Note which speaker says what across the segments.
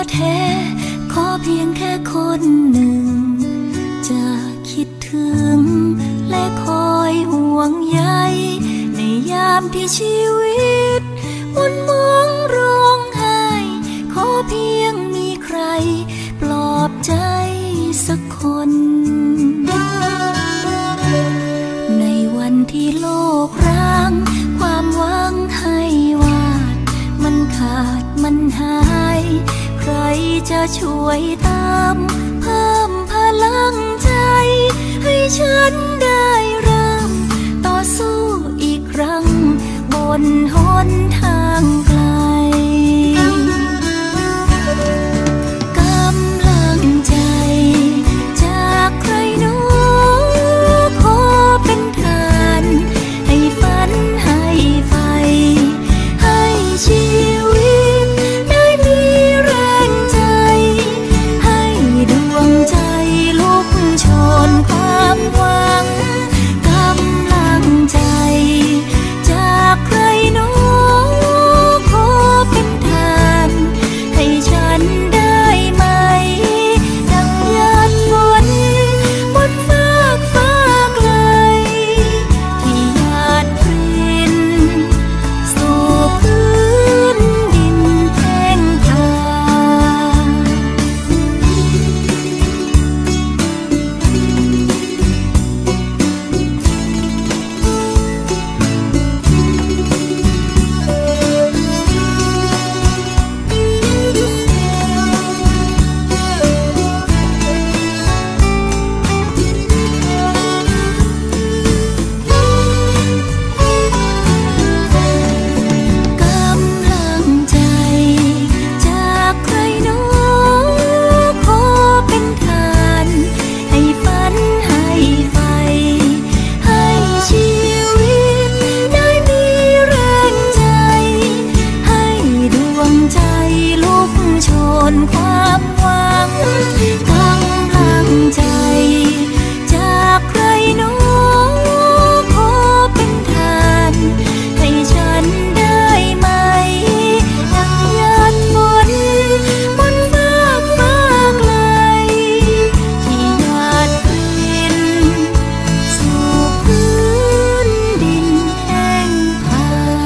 Speaker 1: แท้ขอเพียงแค่คนหนึ่งจะคิดถึงและคอยห่วงใยในยามที่ชีวิตมุนมองร้องไห้ขอเพียงมีใครปลอบใจสักคนในวันที่โลกร้างความหวังให้วาดมันขาดมันหายใครจะช่วยตามเพิ่มพลังใจให้ฉันได้เริ่มต่อสู้อีกครั้งบนหนทางไกลกำลังใจจากใครหนูขอเป็นทานให้ฝันให้ไฟให้ชีวิตได้มีแรงใจให้ดวงใจลุกโชนความหวังกำลังใจจากใครหนูขอเป็นทานให้ฉันได้ไหมดังหยาดฝนบนฟากฟ้าไกลที่หยาดรินสู่พื้นดินแห้งผากกำลังใจจากใครหนูขอเป็นทานให้ฝันให้ไฟให้ชีวิตได้มีแรงใจให้ดวงใจลุกโชนความหวังกำลังใจจากใครหนูขอเป็นทานให้ฉันได้ไหมดังหยาดฝนบนฟากฟ้าไกลที่หยาดรินสู่พื้นดินแห้งผาก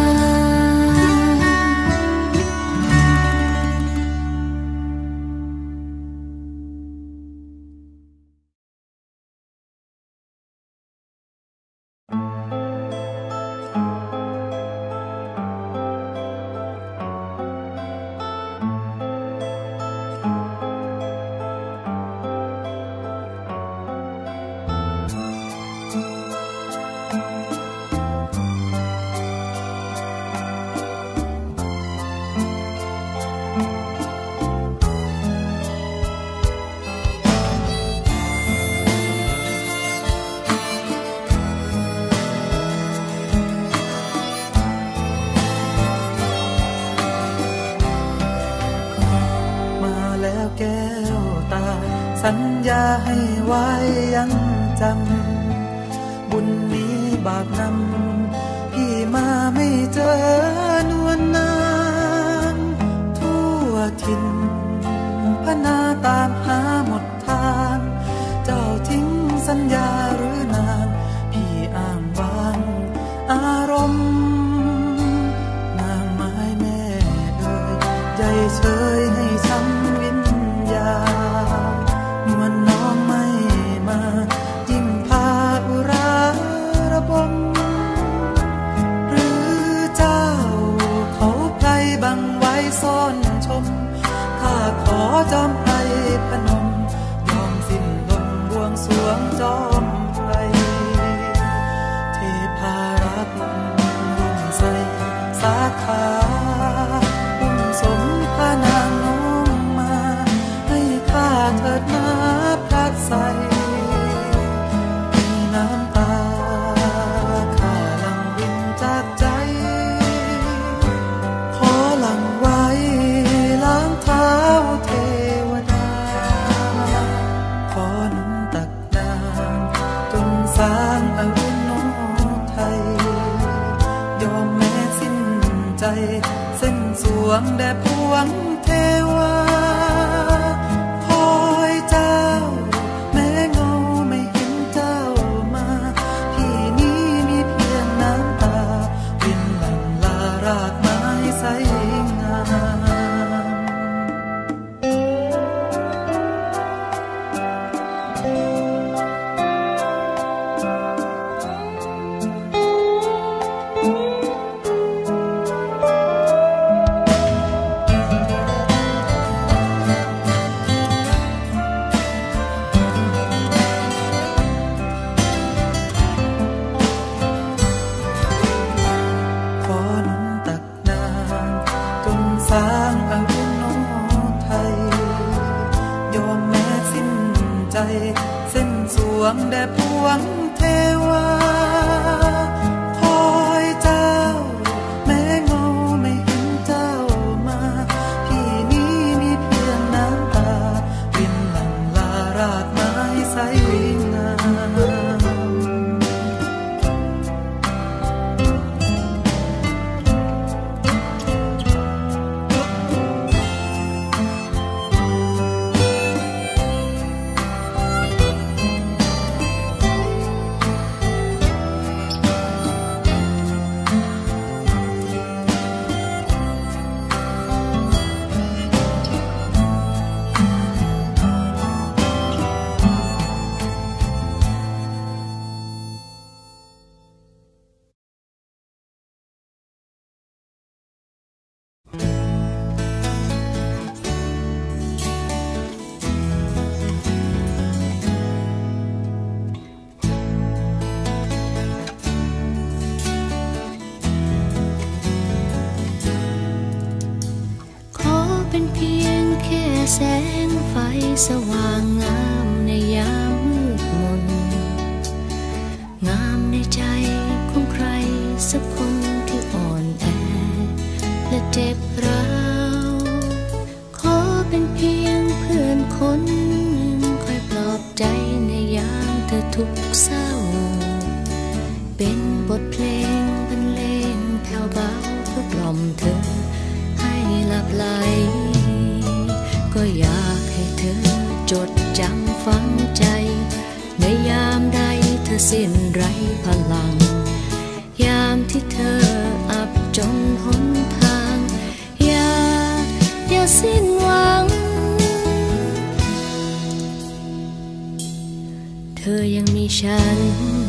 Speaker 2: มาแล้วแก้วตาสัญญาให้ไว้ยังจำบุญนี้บาปนำพี่มาไม่เจอนวลนางทั่วถิ่นพนาตามหาหมดทางเจ้าทิ้งสัญญาหรือนางพี่อ้างว้างอารมณ์นางไม้แม่เอ่ยใจเฉยให้ช้ำวิญญาณนวลน้องไม่มายิ่งพาอุราระบมหรือเจ้าเขาไพรบังไว้ซ่อนชมข้าขอจอมไพรพนมยอมสิ้นลมบวงสรวงจอมไพรเทพารักษ์รุ่งใสสาขาอุ้มสมพานางน้องมาให้ข้าเถิดมาพระใสมีน้ำตาข้าหลั่งรินจากใจขอหลั่งไว้ล้างเท้าเทวดาขอหนุนตักนางจนสร้างอรุณโนไทยยอมแม้สิ้นใจเส้นสวงแด่พวงเทวาคอยเจ้าแม้เงาไม่เห็นเจ้ามาที่นี้มีเพียงน้ำตารินหลั่งลารากไม้ใสงามเส้นสวงแด่พวงเทวาคอยเจ้าแม้เงาไม่เห็นเจ้ามาที่นี้มีเพียงน้ำตารินหลั่งลารากไม้ใสงาม
Speaker 1: แสงไฟสว่างงามในยามมืดมนงามในใจของใครสักคนที่อ่อนแอและเจ็บร้าวขอเป็นเพียงเพื่อนคนหนึ่งคอยปลอบใจในยามเธอทุกข์เศร้าเป็นบทเพลงบรรเลงแผ่วเบาเพื่อกล่อมเธอให้หลับไหลก็อยากให้เธอจดจำฝังใจในยามใดเธอสิ้นไร้พลังยามที่เธออับจนหนทางอย่าสิ้นหวังเธอยังมีฉัน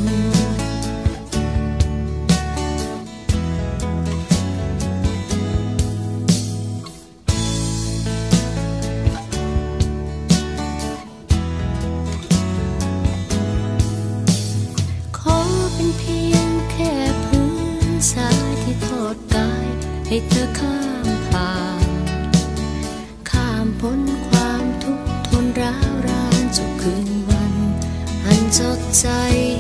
Speaker 1: ให้เธอข้ามผ่านข้ามพ้นความทุกข์ทนร้าวรานสู่คืนวันอันสดใส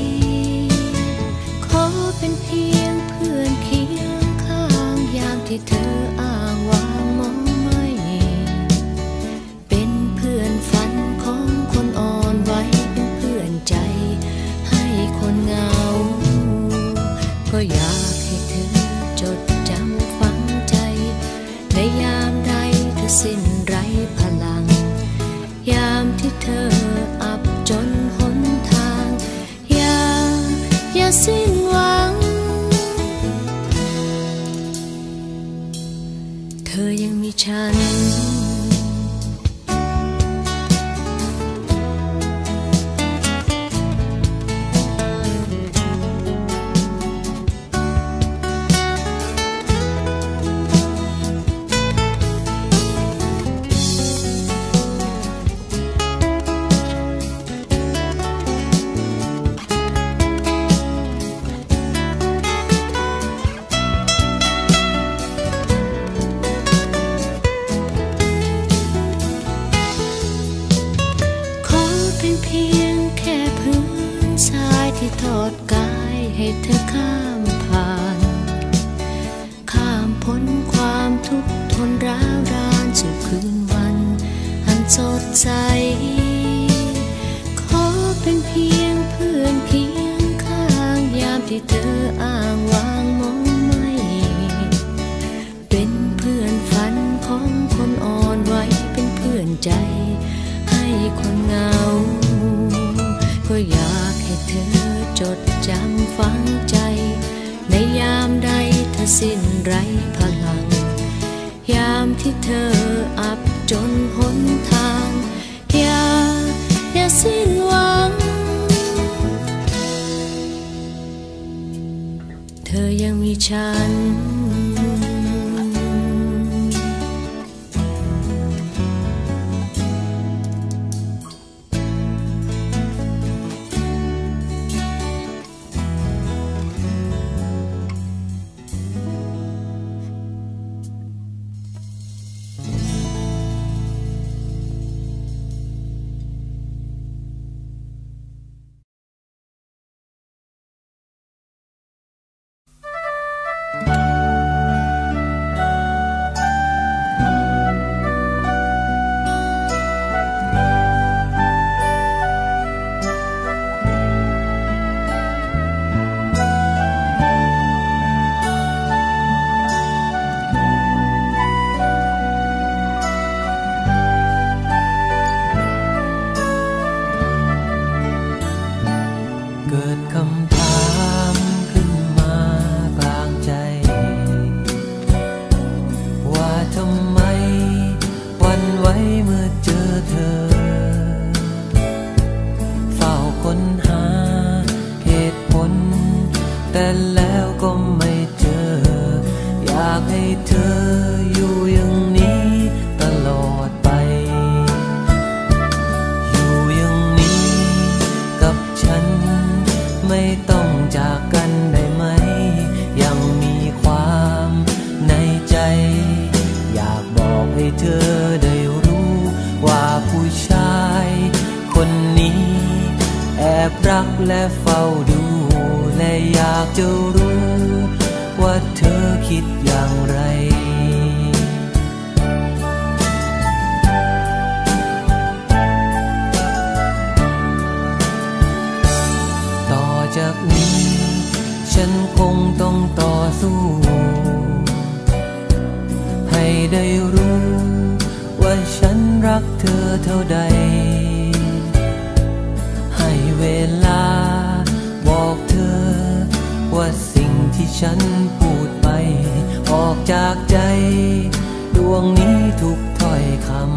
Speaker 1: ขอเป็นเพียงเพื่อนเคียงข้างยามที่เธออ้างว้างมองไม่เป็นเพื่อนฝันของคนอ่อนไหวเป็นเพื่อนใจให้คนเหงาก็อยากให้เธอจดจำในยามใดเธอสิ้นไร้พลังยามที่เธออับจนหนทางอย่าสิ้นหวังเธอยังมีฉันอยากให้เธอจดจำฝังใจในยามใดเธอสิ้นไร้พลังยามที่เธออับจนหนทางอย่าสิ้นหวังเธอยังมีฉัน
Speaker 2: รักและเฝ้าดูและอยากจะรู้ว่าเธอคิดอย่างไรต่อจากนี้ฉันคงต้องต่อสู้ให้ได้รู้ว่าฉันรักเธอเท่าใดเวลาบอกเธอว่าสิ่งที่ฉันพูดไปออกจากใจดวงนี้ทุกถ้อยคำ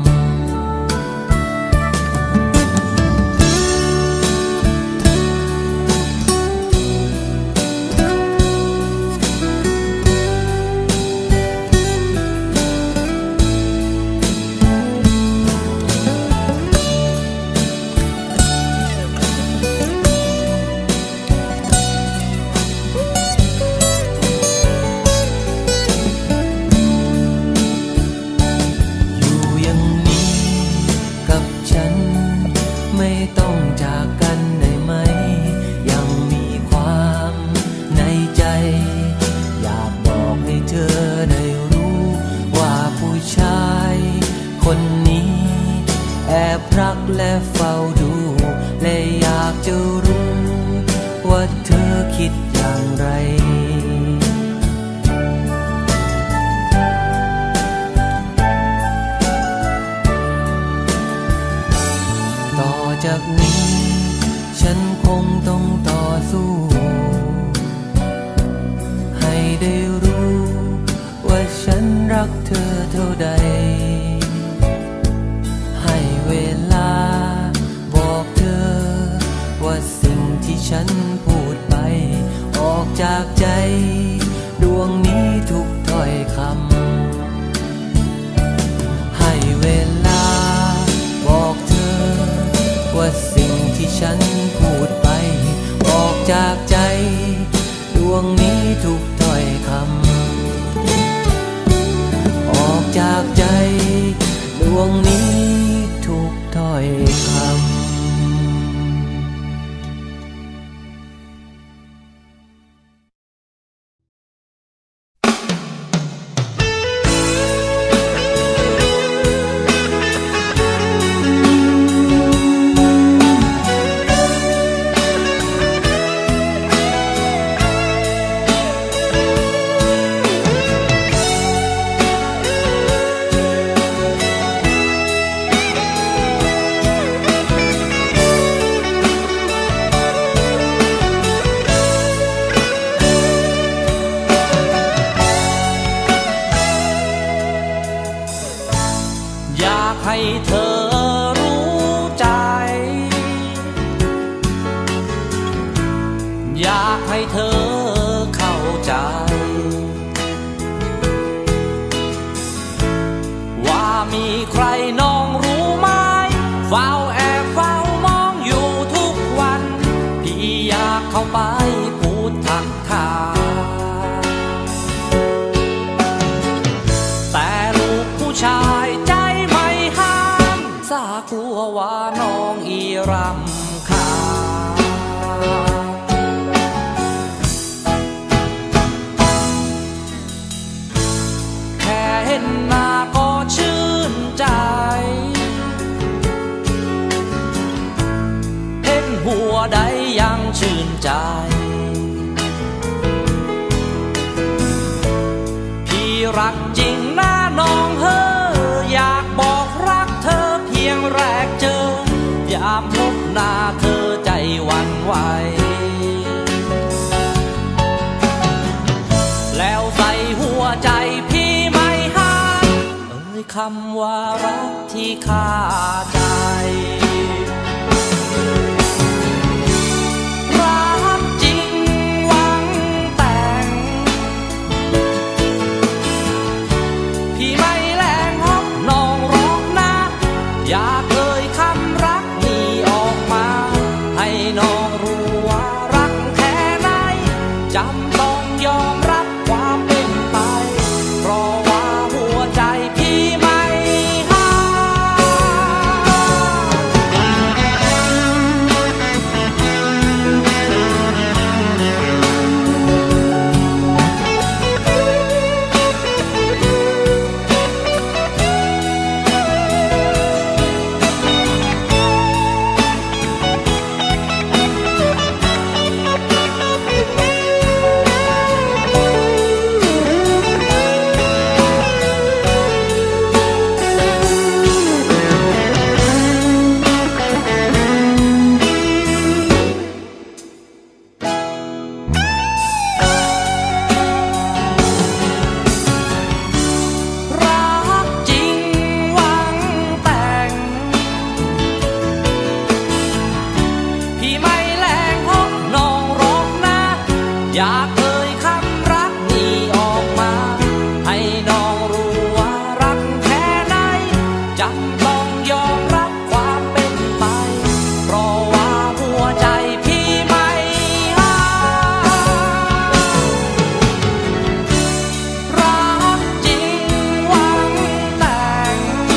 Speaker 2: และเฝ้าดูและอยากจะรู้ว่าเธอคิดอย่างไรต่อจากนี้ฉันคงต้องต่อสู้ให้ได้รู้ว่าฉันรักเธอเท่าใดเวลาบอกเธอว่าสิ่งที่ฉันพูดไปออกจากใจดวงนี้ทุกถ้อยคำให้เวลาบอกเธอว่าสิ่งที่ฉันพูดไปออกจากใจดวงนี้ทุกถ้อยคำออกจากใจดวงนี้ทุกถ้อยคำ
Speaker 3: อยากให้เธอรู้ใจอยากให้เธอเข้าใจว่ามีใครน้องรู้ไหมเฝ้าแอบเฝ้ามองอยู่ทุกวันพี่อยากเข้าไปพูดทักทายแต่ลูกผู้ชายใจไม่ห้ามซากลัวว่าน้องอีรำคาญแค่เห็นหน้าก็ชื่นใจเห็นหัวใดยังชื่นใจพี่รักจริงนะน้องเฮ้ออยากบอกรักเธอเพียงแรกเจอยามพบหน้าเธอใจหวั่นไหวแล้วใส่หัวใจพี่ไม่ห้ามเอ่ยคำว่ารักที่คาใจรักจริงหวังแต่งพี่ไม่แลงฮอกน้องร้องนะอยากเอ่ยคำรักนี้ออกมาให้น้องรู้ว่ารักแค่ไหนจำต้องยอมรับความเป็นไปเพราะว่าหัวใจพี่ไม่ห้ามรักจริงหวังแต่งพี่ไม่แลงฮอกน้องร้องนะอยากเอ่ยคำรักนี้ออกมาให้น้องรู้ว่ารักแค่ไหนจำต้องยอมรับความเป็นไปเพราะว่าหัวใจพี่ไม่ห้ามรักจริงหวังแต่ง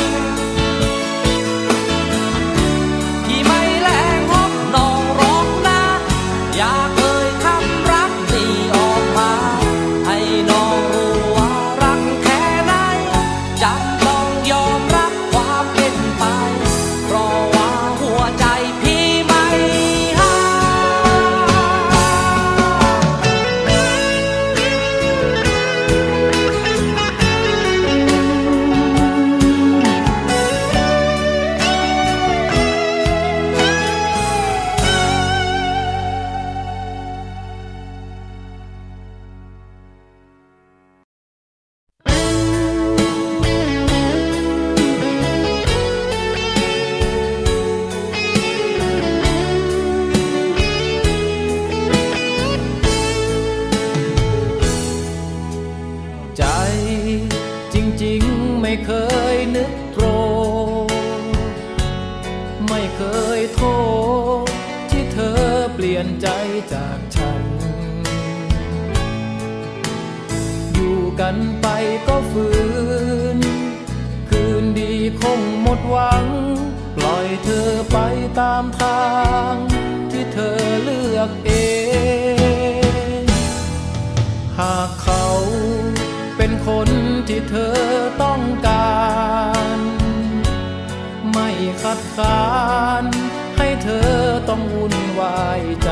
Speaker 3: พี่ไม่แลงฮอกน้องร้องนะอยากเอ่ยคำรักนี้ออกมาให้น้องรู้ว่ารักแค่ไหนจำต้องยอมรับความเป็นไปเพราะว่าหัวใจพี่ไม่ห้ามใจจริงๆไม่เคยนึกโกรธไม่เคยโทษที่เธอเปลี่ยนใจจากฉันอยู่กันไปก็ฝืนคืนดีคงหมดหวังปล่อยเธอไปตามทางที่เธอเลือกเองหากเขาเป็นคนที่เธอต้องการไม่คัดค้านให้เธอต้องวุ่นวายใจ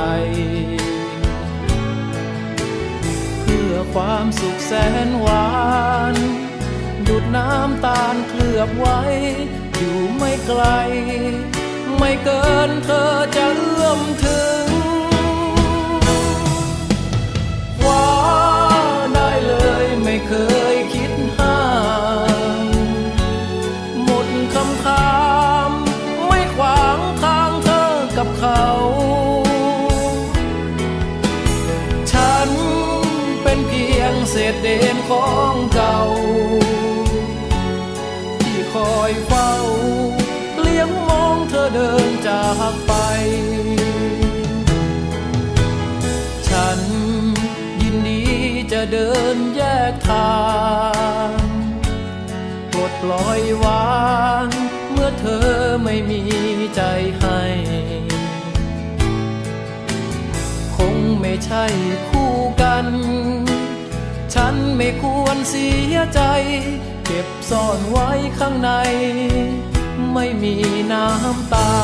Speaker 3: เพื่อความสุขแสนหวานหยุดน้ำตาลเคลือบไว้อยู่ไม่ไกลไม่เกินเธอจะเอื้อมถึงว่าได้เลยไม่เคยคิดห้ามหมดอยเฝ้าเลี้ยงมองเธอเดินจากไปฉันยินดีจะเดินแยกทางปลดปล่อยวางเมื่อเธอไม่มีใจให้คงไม่ใช่คู่กันฉันไม่ควรเสียใจเก็บซ่อนไว้ข้างในไม่มีน้ำตา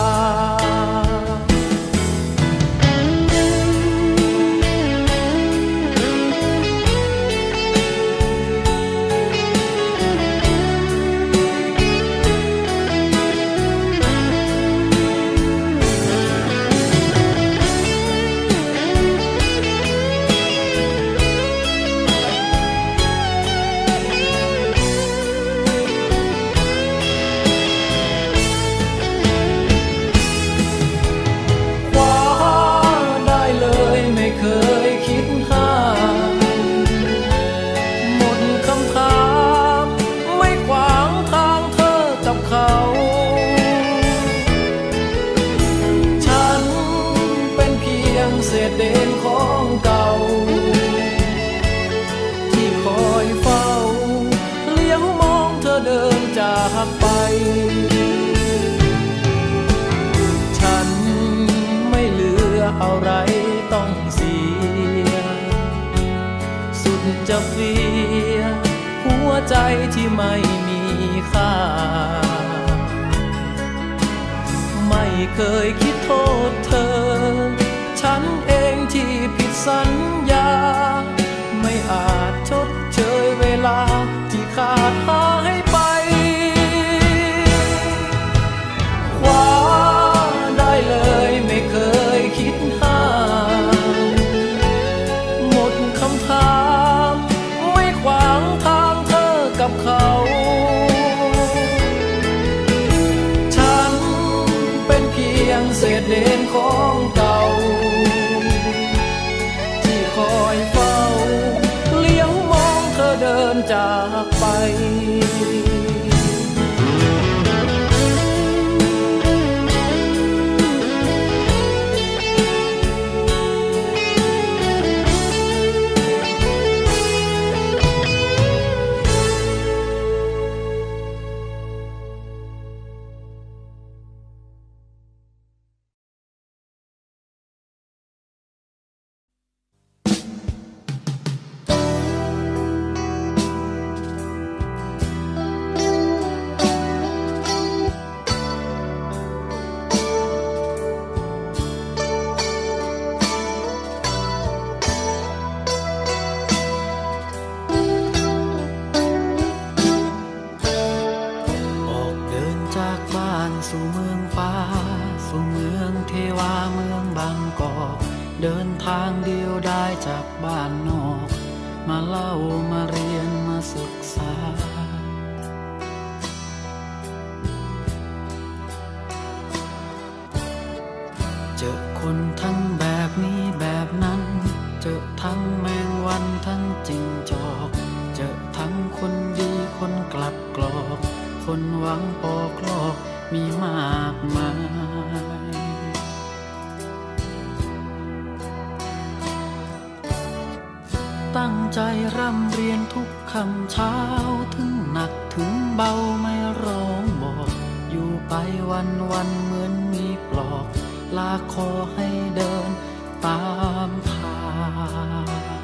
Speaker 3: เศษเด่นของเก่าที่คอยเฝ้าเลี้ยวมองเธอเดินจากไปฉันไม่เหลืออะไรต้องเสียสุดจะเฟียหัวใจที่ไม่มีค่าไม่เคยคิดโทษเธอฉันเองที่ผิดสัญญาไม่อาจชดเชยเวลาที่ขาดหายไปคว้าได้เลยไม่เคยคิดห้ามหมดคำถามไม่ขวางทางเธอกับเขาฉันเป็นเพียงเศษเด่นของเก่าคอยเฝ้าเลี้ยวมองเธอเดินจากไปสู่เมืองฟ้าสู่เมืองเทวาเมืองบางกอกเดินทางเดียวได้จากบ้านนอกมาเล่ามาเรียนมาศึกษาเจอคนทั้งแบบนี้แบบนั้นเจอทั้งแมงวันทั้งจิ้งจอกเจอทั้งคนดีคนกลับกรอกคนหวังปอกลอกมีมากมายตั้งใจร่ำเรียนทุกคำเช้าถึงหนักถึงเบาไม่ร้องบอกอยู่ไปวันเหมือนมีปลอกลากคอให้เดินตามทาง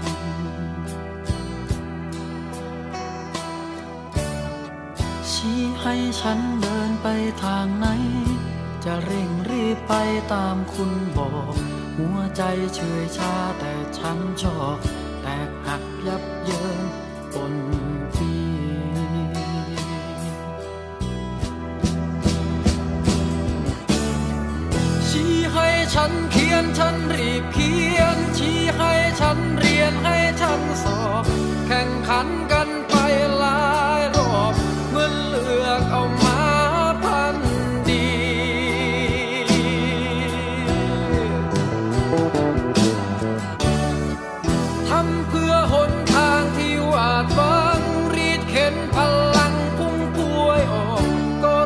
Speaker 3: ชี้ให้ฉันเดินไปทางไหนจะเร่งรีบไปตามคุณบอกหัวใจเฉยชาแต่ฉันชอบแตกหักยับเยินปนปีชี้ให้ฉันเขียนฉันรีบเขียนชี้ให้ฉันเรียนให้ฉันสอบแข่งขันกันไปหลายรอบเมื่อเลือกเอามาพันดีทำเพื่อหนทางที่วาดหวังรีดเข็นพลังพุ่งพวยออกก็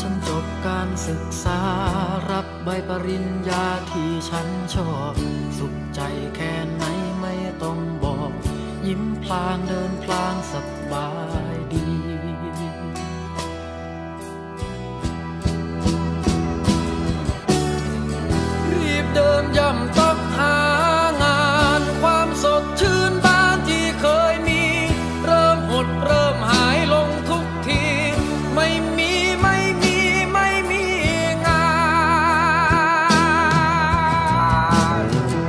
Speaker 3: ฉันจบการศึกษารับใบปริญญาที่ฉันชอบสุขใจแค่ไหนไม่ต้องบอกยิ้มพลางเดินพลางสบายดีรีบเดินย่ำต้องหางานความสดชื่นบ้านที่เคยมีเริ่มหดเริ่มหายลงทุกทีไม่มีงาน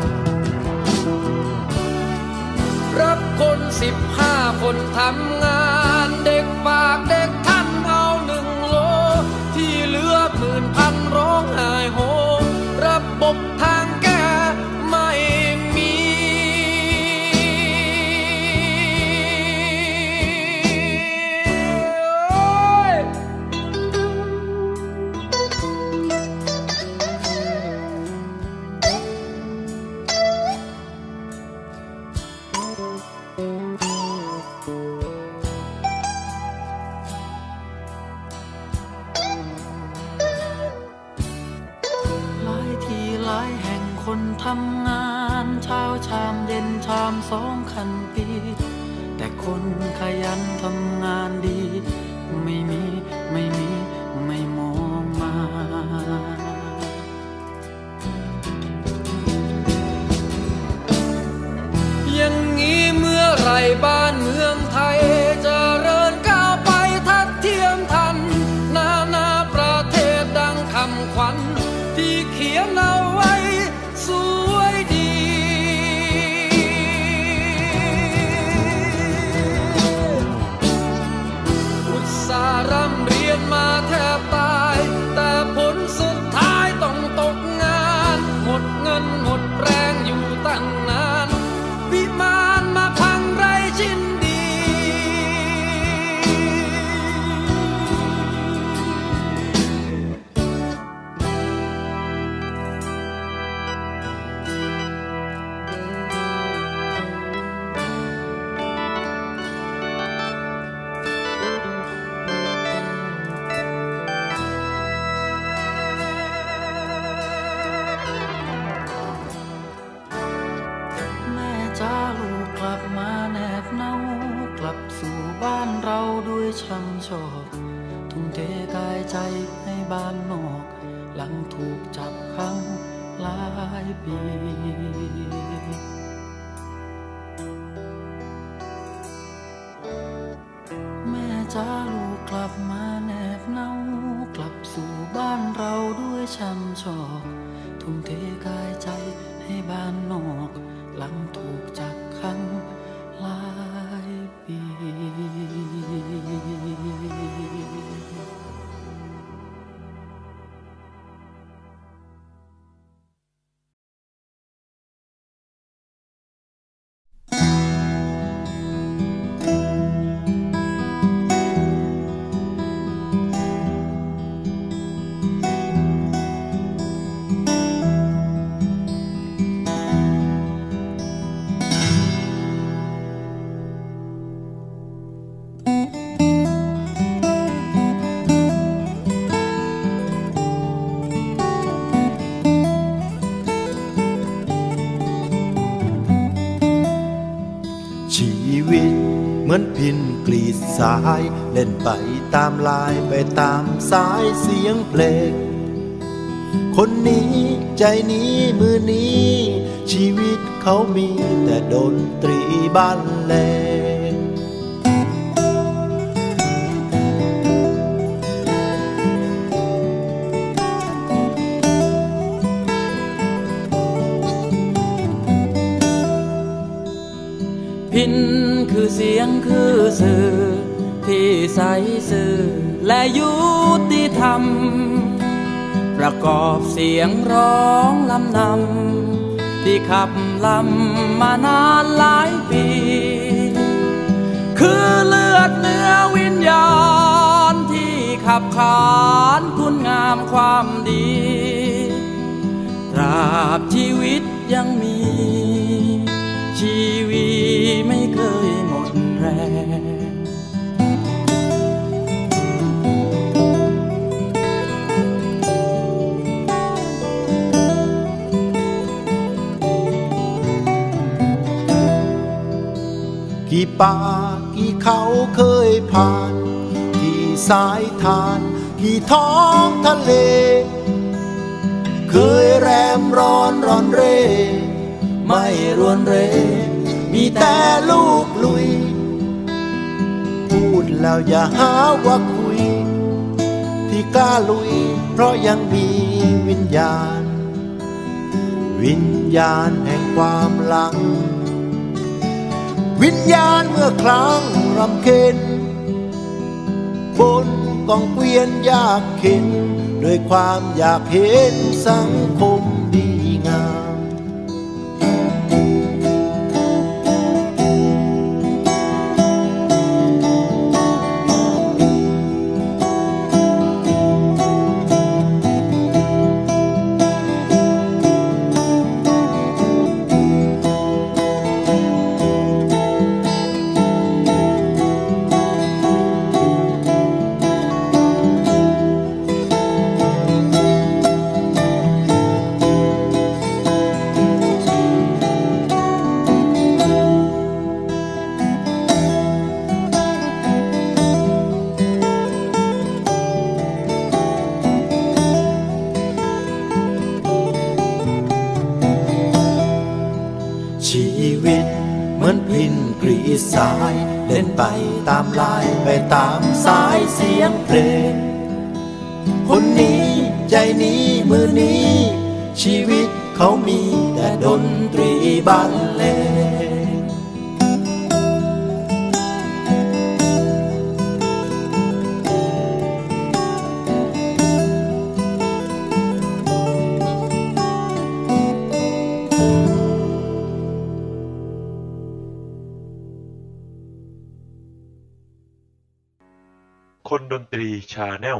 Speaker 3: รับคน15 คนทำงานเด็กฝากเด็กท่านเอา1 โลที่เหลือ10,000ร้องไห้โฮระบบทางแก้ไม่มีหลายแห่งคนทำงานเช้าชามเย็นชาม2 คันปีแต่คนขยันทำงานดีไม่มองมาอย่างนี้เมื่อไรบ้านเมืองไทยจะเริญก้าวไปทัดเทียมทันนาประเทศดังคำขวัญที่เขียนเอาไว้สวยดีอุตส่าห์ร่ำเรียนมาแทบตายแต่ผลสุดท้ายต้องตกงานหมดเงินหมดแรงอยู่ตั้งนานวิมานมาพังไร้ชิ้นดีจ้าลูกกลับมาแนบเนากลับสู่บ้านเราด้วยช่ำชอกทุ่มเทกายใจให้บ้านนอกหลังถูกจับขังหลายปีแม่จ้าลูกกลับมาแนบเนากลับสู่บ้านเราด้วยช่ำชอกทุ่มเทกายใจให้บ้านนอกหลังถูกจับขังหลายปี
Speaker 4: เหมือนพินกรีดสายเล่นไปตามลายไปตามสายเสียงเพลงคนนี้ใจนี้มือนี้ชีวิตเขามีแต่ดนตรีบรรเลง
Speaker 3: พินคือเสียงคือสื่อที่ใสซื่อและยุติธรรมประกอบเสียงร้องลำนำที่ขับลำมานานหลายปีคือเลือดเนื้อวิญญาณที่ขับขานคุณงามความดีตราบชีวิตยังมีชีวิตไม่เคยหมดแรง
Speaker 4: ป่ากี่เขาเคยผ่านกี่สายทานกี่ท้องทะเลเคยแรมร้อนร้อนเร่ไม่รวนเรมีแต่ลูกลุยพูดแล้วอย่าหาว่าคุยที่กล้าลุยเพราะยังมีวิญญาณวิญญาณแห่งความหลังวิญญาณเมื่อครั้งรำเค็ญบนกองเกวียนยากเข็นด้วยความอยากเห็นสังคมดีงามสายเล่นไปตามลายไปตามสายเสียงเพลงคนนี้ใจนี้มือนี้ชีวิตเขามีแต่ดนตรีบรรเลง
Speaker 5: คนดนตรีชาแนล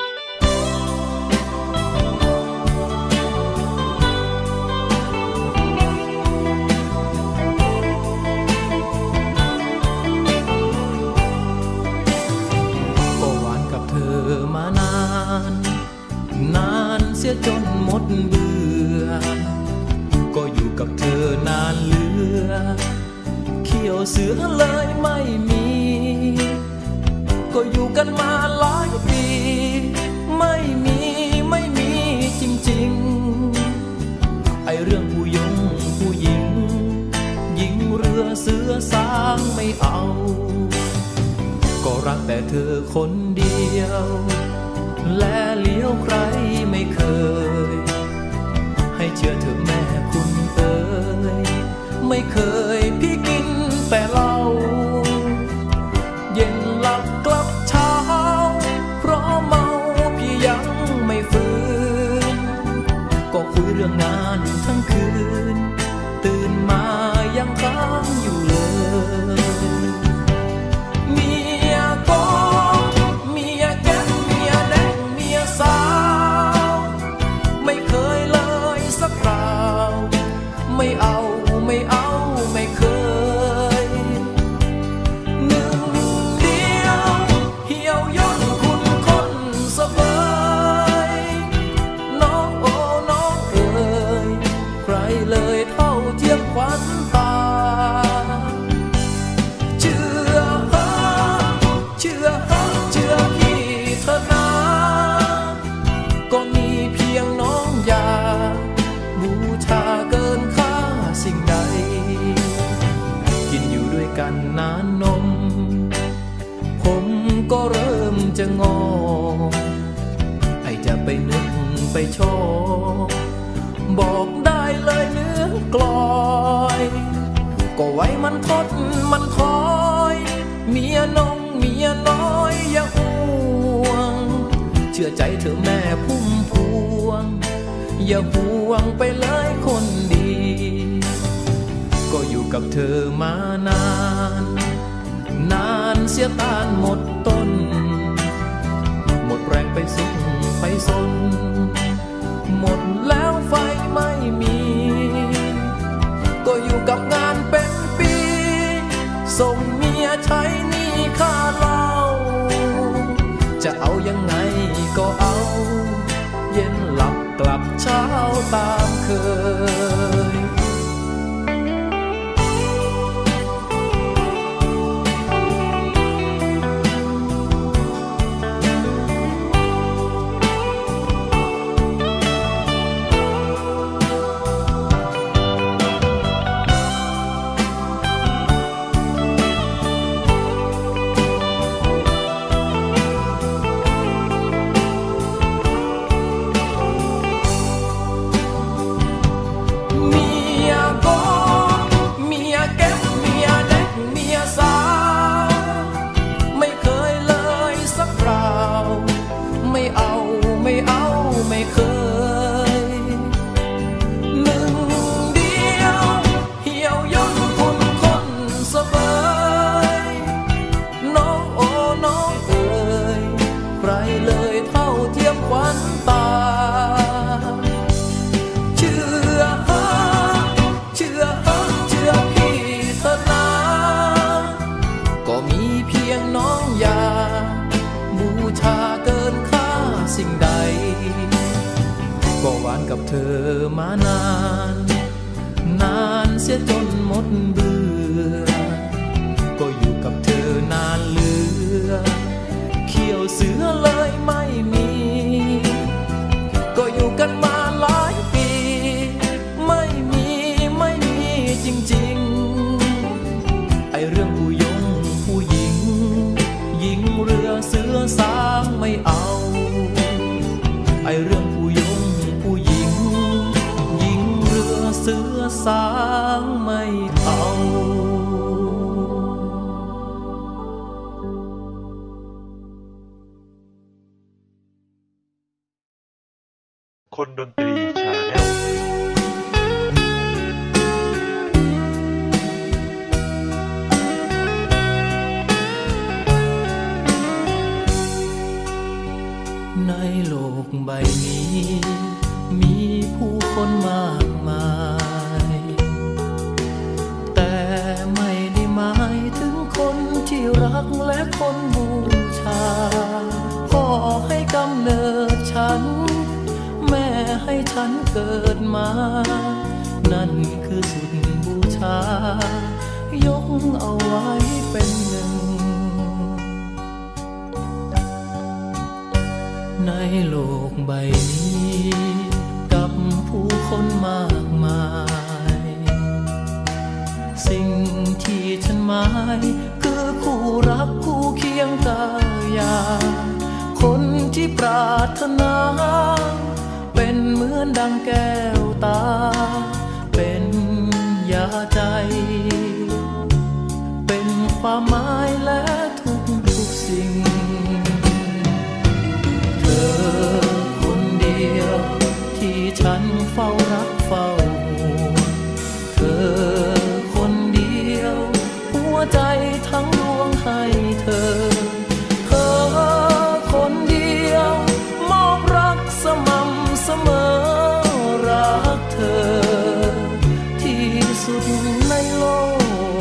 Speaker 3: ก็หวานกับเธอมานานนานเสียจนหมดเบื่อก็อยู่กับเธอนานเหลือเขี้ยวเสือเลยไม่มีก็อยู่กันมาหลายปีไม่มีจริงๆไอเรื่องผู้หญิงหญิงเรือเสือสางไม่เอาก็รักแต่เธอคนเดียวและเลี้ยวใครไม่เคยให้เชื่อเธอแม่คุณเอ๋ยไม่เคยพี่กินแต่เหล้าเย็นหลับกลับเช้าเพราะเมาพี่ยังไม่ฟื้นก็คุยเรื่องงานทั้งคืนตื่นมายังค้างอยู่เลยเมียก็เมียแก่เมียแดงเมียสาวไม่เคยเลยสักคราวไม่เอาไม่เคยหนึ่งเดียวเหี่ยวย่นคุณคนเสมอน้องโอ้น้องเอ๋ยใครเลยเท่าเทียมขวัญตาเชื่อพี่เถอะนะก็มีเพียงน้องอยากบูชาเกินค่าสิ่งใดกินอยู่ด้วยกันนานนมผมก็เริ่มจะงอไอจะไปนึกไปชอบบอกได้เลยเนื้อกลอยก็ไว้มันทดมันคอยเมียน้องเมียน้อยอย่าห่วงเชื่อใจเธอแม่พุ่มพวงอย่าห่วงไปเลยคนดีก็อยู่กับเธอมานานเสียตานหมดต้นหมดแรงไปสุขไปสนหมดแล้วไฟไม่มีก็อยู่กับงานเป็นปีส่งเมียใช้หนี้ค่าเหล้าจะเอายังไงก็เอาเย็นหลับกลับเช้าตามเคยกับเธอมานานนานเสียจนหมดเบื่อก็อยู่กับเธอนานเหลือเขี้ยวเสือเลยไม่มีก็อยู่กันมาหลายปีไม่มีจริงๆไอเรื่องผู้ยงผู้หญิงหญิงเรือเสือสางไม่เอาไอเรื่องผู้ยงผู้หญิงหญิงเรือเสือสางไม่เอา
Speaker 5: คนดนตรีชาแนล
Speaker 3: ในโลกใบนี้มีผู้คนมากมายแต่ไม่ได้หมายถึงคนที่รักและคนบูชาพ่อให้กำเนิดฉันแม่ให้ฉันเกิดมานั่นคือสุดบูชายกเอาไว้เป็นหนึ่งในโลกใบนี้กับผู้คนมากมายสิ่งที่ฉันหมายคือคู่รักคู่เคียงกายาคนที่ปรารถนาเป็นเหมือนดังแก้วตาเป็นยาใจเป็นความหมายและทุกสิ่งเธอคนเดียวที่ฉันเฝ้ารักเฝ้าห่วงเธอคนเดียวหัวใจทั้งดวงให้เธอคนเดียวมอบรักสม่ำเสมอรักเธอที่สุดในโลก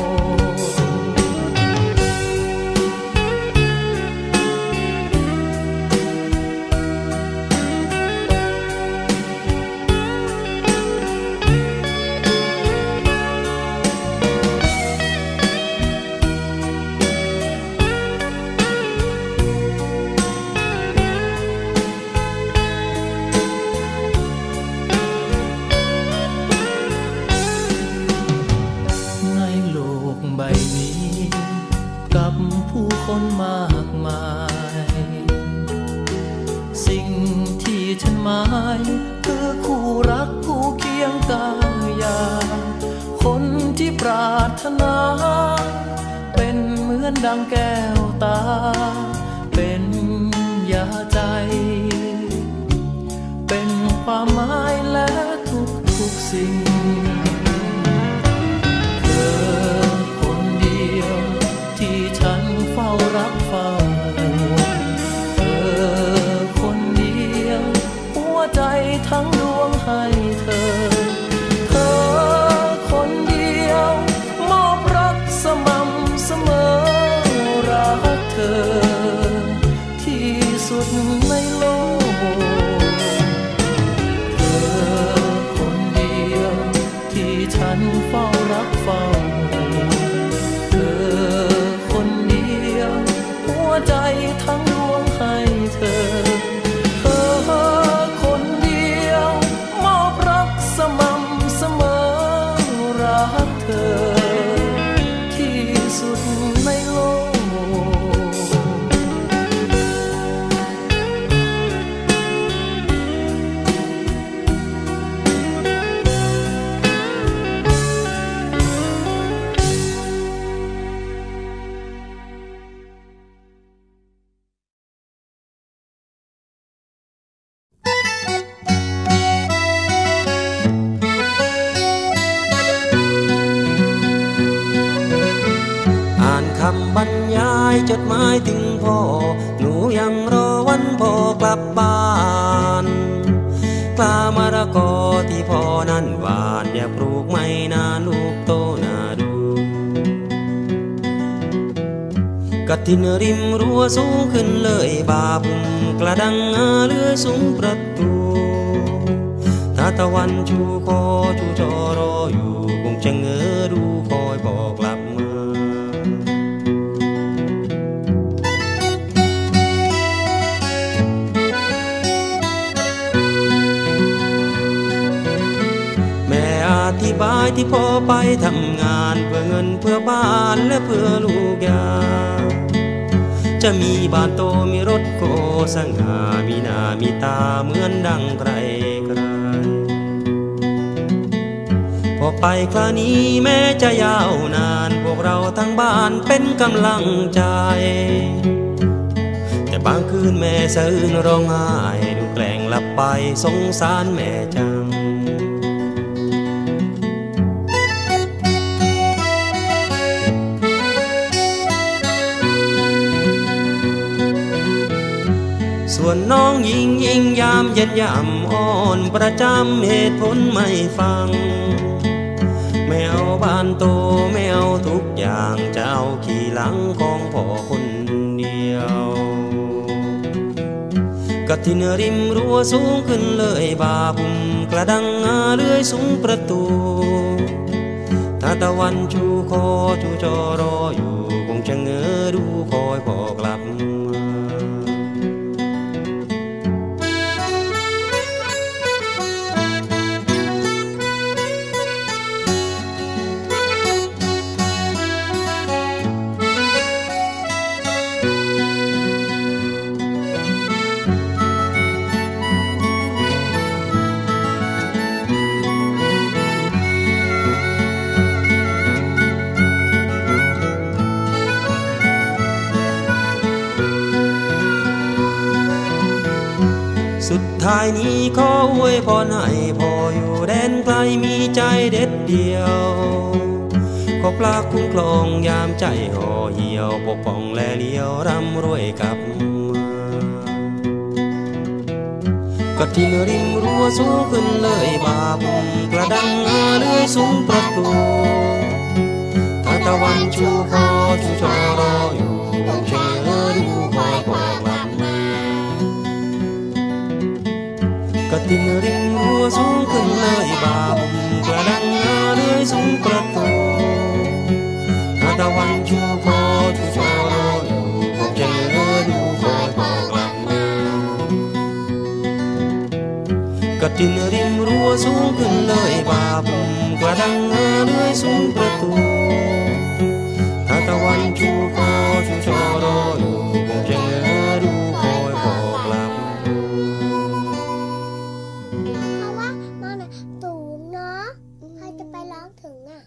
Speaker 3: คนมากมายสิ่งที่ฉันหมายคือคู่รักคู่เคียงกายาคนที่ปรารถนาเป็นเหมือนดังแก้วตาเป็นยาใจเป็นความหมายและทุกสิ่งเธอคนเดียวที่ฉันเฝ้ารักเฝ้าห่วงเธอคนเดียวหัวใจทั้งดวงให้เธอคนเดียวมอบรักสม่ำเสมอรักเธอที่สุดในโลกเธอคนเดียวที่ฉันเฝ้ารักเฝ้าใจทั้งดวงให้เธอคนเดียวมอบรักสม่ำเสมอรักเธอที่สุดในโลก
Speaker 6: คำบรรยายจดหมายถึงพ่อหนูยังรอวันพ่อกลับบ้านกล้ามะละกอที่พ่อนั้นหวานอยากปลูกไม่นานลูกโตน่าดูกฐินริมรั้วสูงขึ้นเลยบาบุงกระดังเลื่อยสูงประตูถ้าตะวันชูคอชูจอรออยู่คงจะเงอดูคอยบอกกลับมาแม่อธิบายที่พ่อไปทำงานเพื่อเงินเพื่อบ้านและเพื่อลูกยาจะมีบ้านโตมีรถโกสง่ามีหน้ามีตาเหมือนดังใครพอไปคราวนี้แม้จะยาวนานพวกเราทั้งบ้านเป็นกำลังใจแต่บางคืนแม่สะอื้นร้องไห้ดูแกล้งหลับไปสงสารแม่จังส่วนน้องยิงยามเย็นยามอ่อนประจำเหตุผลไม่ฟังไม่เอาบ้านโตไม่เอาทุกอย่างจะเอาขี่หลังของพ่อคนเดียวกฐินริมรั้วสูงขึ้นเลยบาบุมกระดังเลื่อยสูงประตูถ้าตะวันชูคอชูจอรออยู่คงจะเงอดูคอยพ่อกลับสุดท้ายนี้ขออวยพรให้พ่ออยู่แดนไกลมีใจเด็ดเดียวขอปลาคุ้มครองยามใจห่อเหี่ยวปกป้องแลเลี้ยวร่ำรวยกับกฐินริมรั้วสูงขึ้นเลยบาบุมกระดังเลื่อยสูงประตูถ้าตะวันชูคอชูจอรออยู่คงเชื่อดูคอยบอกกลับกฐินริมรั้วสูงขึ้นเลยบาบุมกระดังเลื่อยสูงประตูถ้าตะวันชูคอชูจอรออยู่คงจะเงยดูคอยบอกกลับกฐินริมรั้วสูงขึ้นเลยบาบุมกระดังเลื่อยสูงประตูถ้าตะวันชูคอชูจอรออยู่คงจะเงยดูคอยบอกกลับ
Speaker 7: สูงเนาะใครจะไปร้องถึงอ่ะ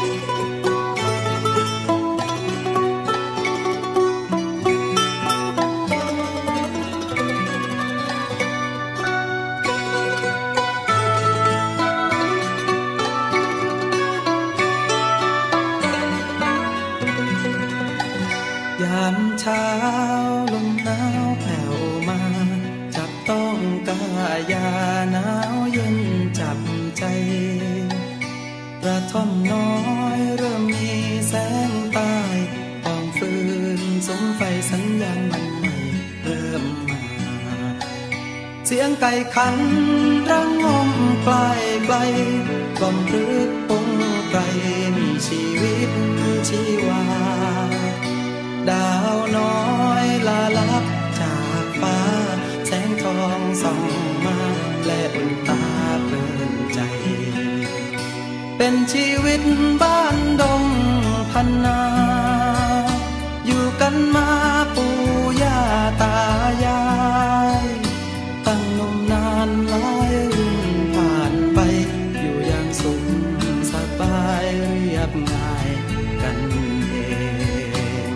Speaker 2: ยามเช้าลมหนาวแผ่วมาจับต้องกายาหนาวเย็นจับใจกระท่อมน้อยเริ่มมีแสงใต้ปองฟืนสมไฟสัญญาณมันใหม่เริ่มมาเสียงไก่ขันรังงมไกลไกลกล่อมพรึกปงไกรมีชีวิตชีวาดาวน้อยลาลับจากฟ้าแสงทองส่องมาและอุ่นตาเพลินใจเป็นชีวิตบ้านดงพันนาอยู่กันมาปู่ย่าตายายตั้งนมนานหลายรุ่นผ่านไปอยู่อย่างสุขสบายเรียบง่ายกันเอง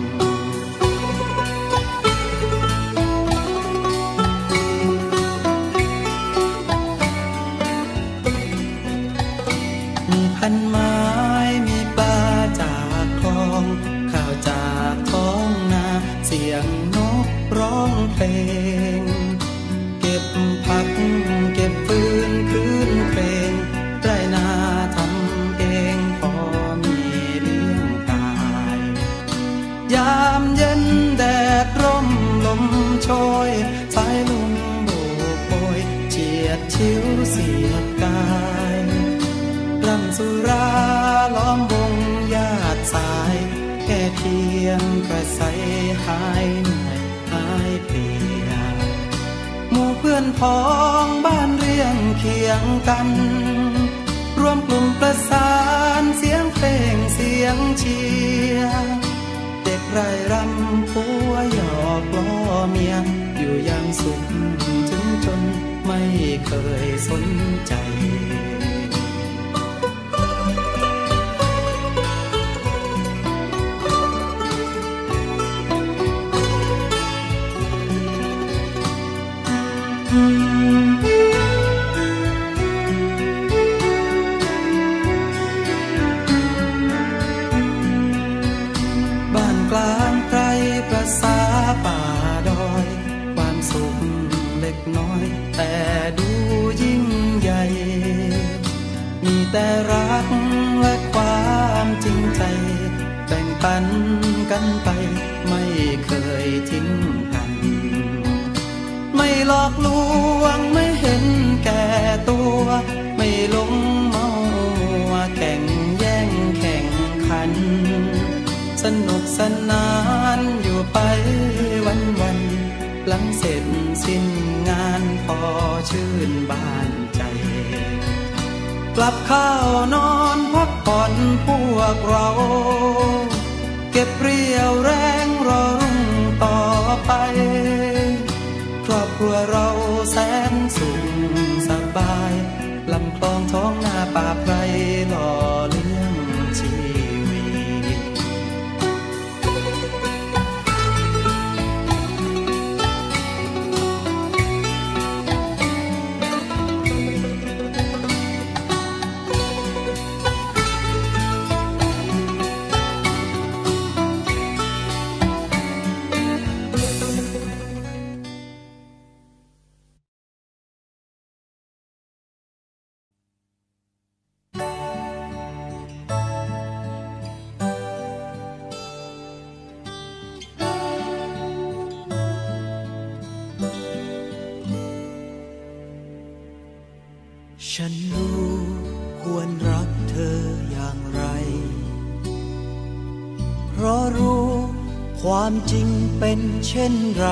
Speaker 2: มีพันไม้มีปลาจากคลองข้าวจากท้องนาเสียงนกร้องเพลงเก็บผักเก็บฟืนคืนเพลงไรนาทำเองพอมีเลี้ยงกายยามเย็นแดดร่มลมโชยสายลมโบกโบยเฉียดชิวเสียดกายลำสุราล้อมวงญาติสายแค่เพียงกระใสหายเหนื่อยหายเพลียหมู่เพื่อนพ้องบ้านเรียงเคียงกันรวมกลุ่มประสานเสียงเพลงเสียงเชียร์เด็กไร่รำผัวหยอกล้อเมียอยู่อย่างสุขถึงจนไม่เคยสนใจบ้านกลางไกลประสาป่าดอยความสุขเล็กน้อยแต่ดูยิ่งใหญ่มีแต่รักและความจริงใจแบ่งปันกันไปไม่เคยทิ้งกันไม่หลอกลวงไม่เห็นแก่ตัวไม่หลงเมามัวแข่งแย่งแข่งขันสนุกสนานอยู่ไปวันหลังเสร็จสิ้นงานพอชื่นบานใจกลับเข้านอนพักผ่อนพวกเราเก็บเรี่ยวแรงรอรุ่งต่อไปครอบครัวเราแสนสุขสบายลำคลองท้องนาป่าไพรหล่อเลี้ยงชีวิตฉันรู้ควรรักเธออย่างไรเพราะรู้ความจริงเป็นเช่นไร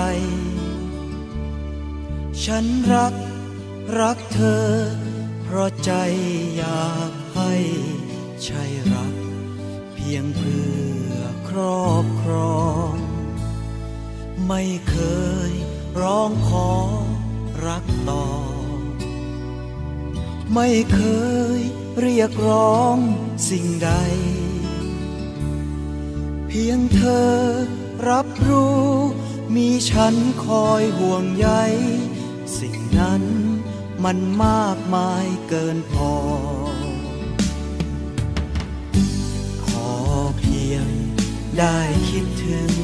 Speaker 2: ฉันรักเธอเพราะใจอยากให้ใช่รักเพียงเพื่อครอบครองไม่เคยร้องขอรักต่อไม่เคยเรียกร้องสิ่งใดพียงเธอรับรู้มีฉันคอยห่วงใยสิ่งนั้นมันมากมายเกินพอขอเพียงได้คิดถึง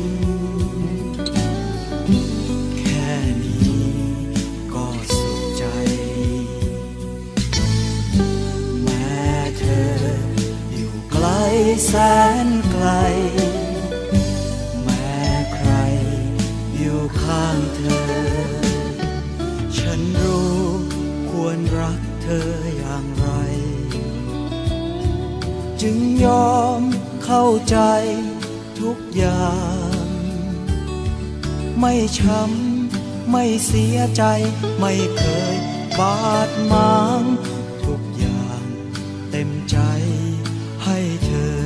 Speaker 2: แค่นี้ก็สุขใจแม้เธออยู่ไกลแสนไกลแม้ใครอยู่ข้างเธอฉันรู้ควรรักเธออย่างไรจึงยอมเข้าใจทุกอย่างไม่ช้ำไม่เสียใจไม่เคยบาดหมางทุกอย่างเต็มใจให้เธอ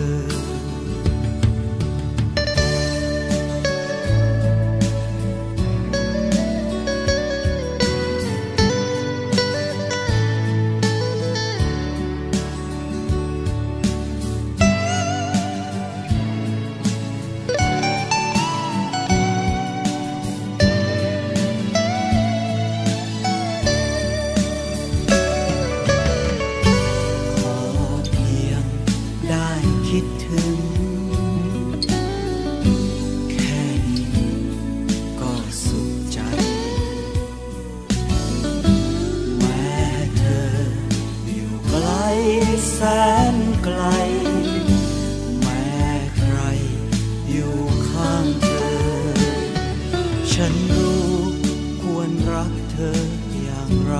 Speaker 2: แสนไกลแม้ใครอยู่ข้างเธอฉันรู้ควรรักเธออย่างไร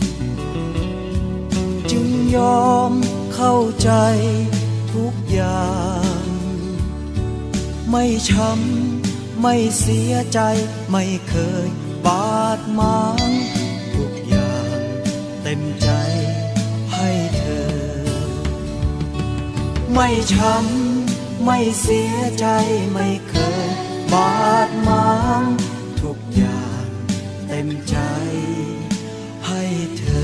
Speaker 2: จึงยอมเข้าใจทุกอย่างไม่ช้ำไม่เสียใจไม่เคยบาดหมางทุกอย่างเต็มใจให้เธอไม่ช้ำไม่เสียใจไม่เคยบาดหมางทุกอย่างเต็มใจให้เธอ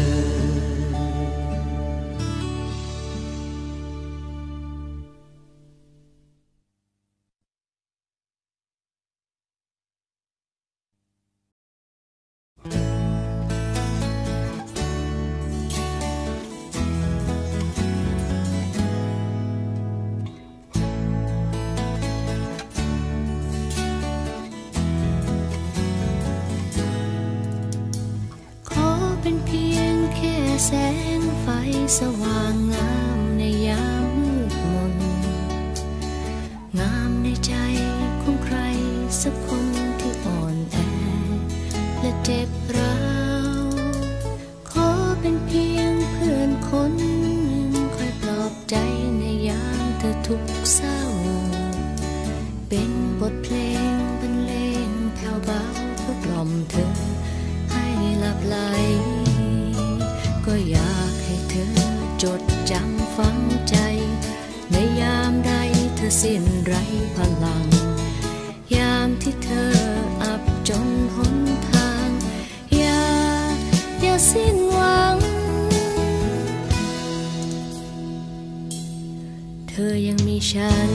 Speaker 1: แสงไฟสว่างงามในยามมืดมนงามในใจของใครสักคนที่อ่อนแอและเจ็บร้าวขอเป็นเพียงเพื่อนคนหนึ่งคอยปลอบใจในยามเธอทุกข์เศร้าเป็นบทเพลงบรรเลงแผ่วเบาเพื่อกล่อมเธอให้หลับไหลก็อยากให้เธอจดจำฝังใจในยามใดเธอสิ้นไร้พลังยามที่เธออับจนหนทางอย่าสิ้นหวังเธอยังมีฉัน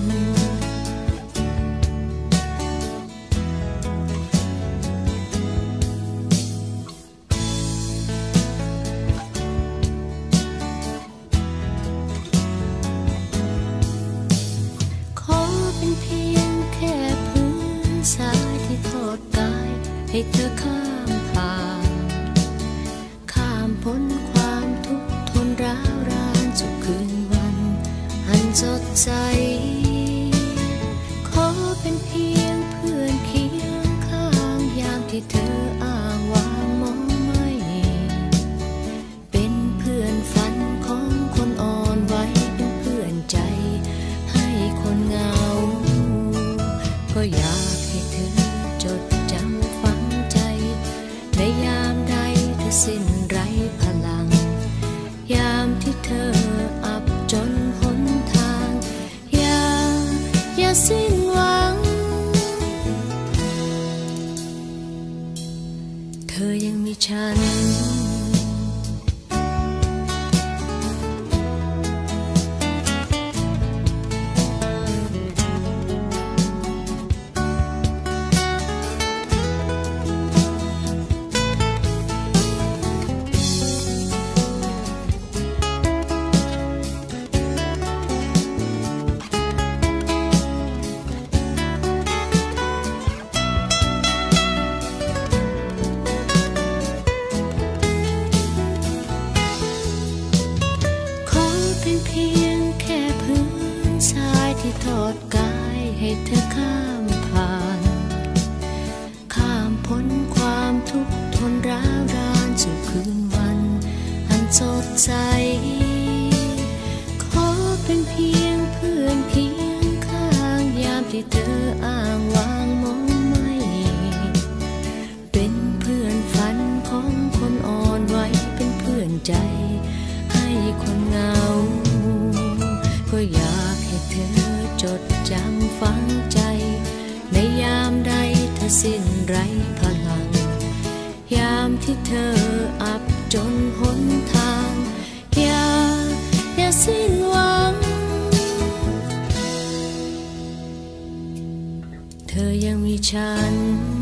Speaker 1: ให้เธอข้ามผ่านข้ามพ้นความทุกข์ทนร้าวรานสู่คืนวันอันสดใสขอเป็นเพียงเพื่อนเคียงข้างยามที่เธออ้างว้างมองไม่เป็นเพื่อนฝันของคนอ่อนไหวเป็นเพื่อนใจให้คนเหงาก็อยากให้เธอจดจำในยามใดเธอสิ้นไร้พลังยามที่เธออับจนหนทางอย่าสิ้นหวังเธอยังมีฉันเพียงแค่พื้นทรายที่ทอดกายให้เธอข้ามผ่านข้ามพ้นความทุกข์ทนร้าวรานสู่คืนวันอันสดใสขอเป็นเพียงเพื่อนเคียงข้างยามที่เธออ้างว้างมองไม่เป็นเพื่อนฝันของคนอ่อนไหวเป็นเพื่อนใจให้คนเหงาก็อยากให้เธอจดจำฝังใจในยามใดเธอสิ้นไร้พลังยามที่เธออับจนหนทางอย่าสิ้นหวังเธอยังมีฉัน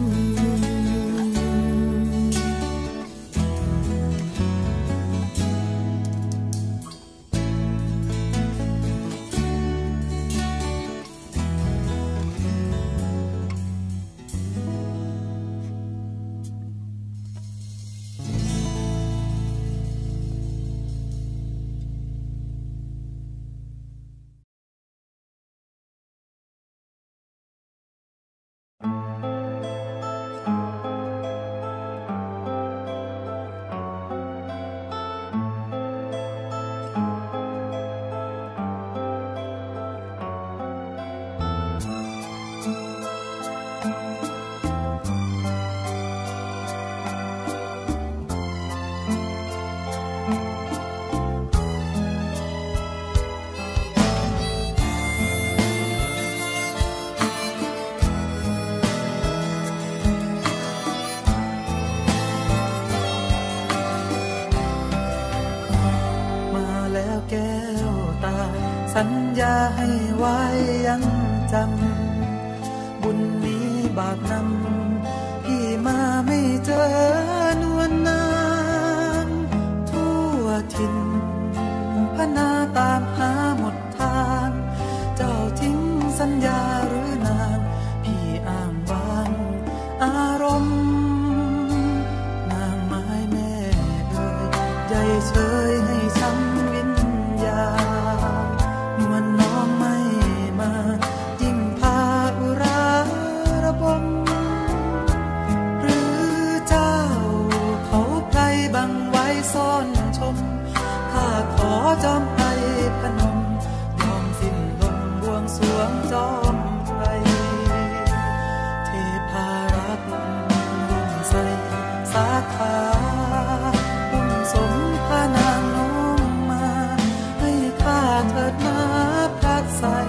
Speaker 2: สัญญาให้ไว้ยังจำบุญนี้บาปนำพี่มาไม่เจอนวลนางทั่วถิ่นพนาตามหาหมดทางเจ้าทิ้งสัญญาหรือนางพี่อ้างว้างอารมณ์นางไม้แม่เอ่ยใจเฉยให้ช้ำวิญญาณวันน้องไม่มายิ่งพาอุราระบมหรือเจ้าเขาไพรบังไว้ซ่อนชมข้าขอจอมไพรพนมยอมสิ้นลมบวงสรวงจอมไพรเทพารักษ์รุ่งใสสาขาอุ้มสมพานางน้องมาให้ข้าเถิดมาใส่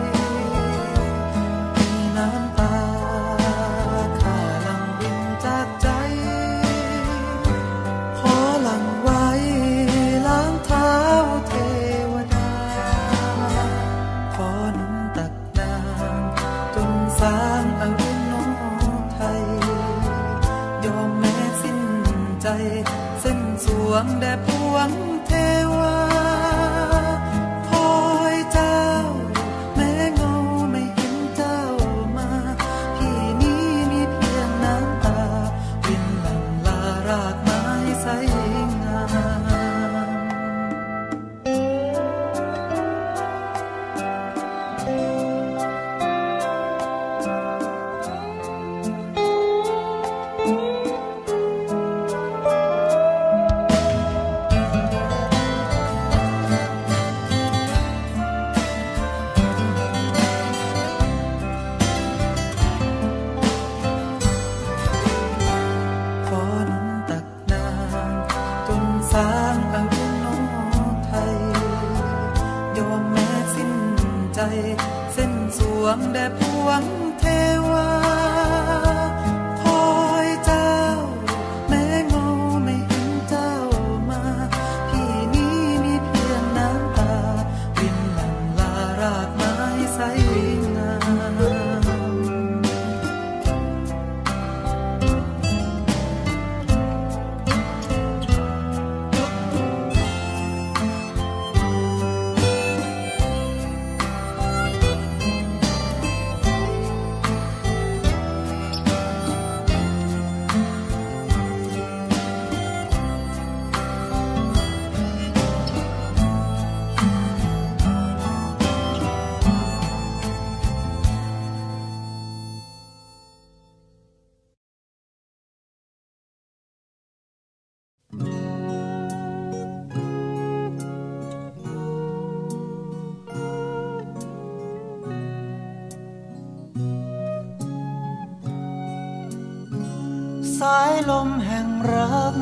Speaker 2: มีน้ำตาข้าหลั่งรินจากใจขอหลั่งไว้ล้างเท้าเทวดาขอหนุนตักนางจนสร้างอรุณไทยยอมแม้สิ้นใจเส้นสวงแด่พวงเทวาเส้นสวงแด่พวงเทวาคอยเจ้าแม้เงาไม่เห็นเจ้ามาพี่นี้มีเพียงน้ำตารินหลั่งลารากไม้ใสงามสายลมแห่งรัก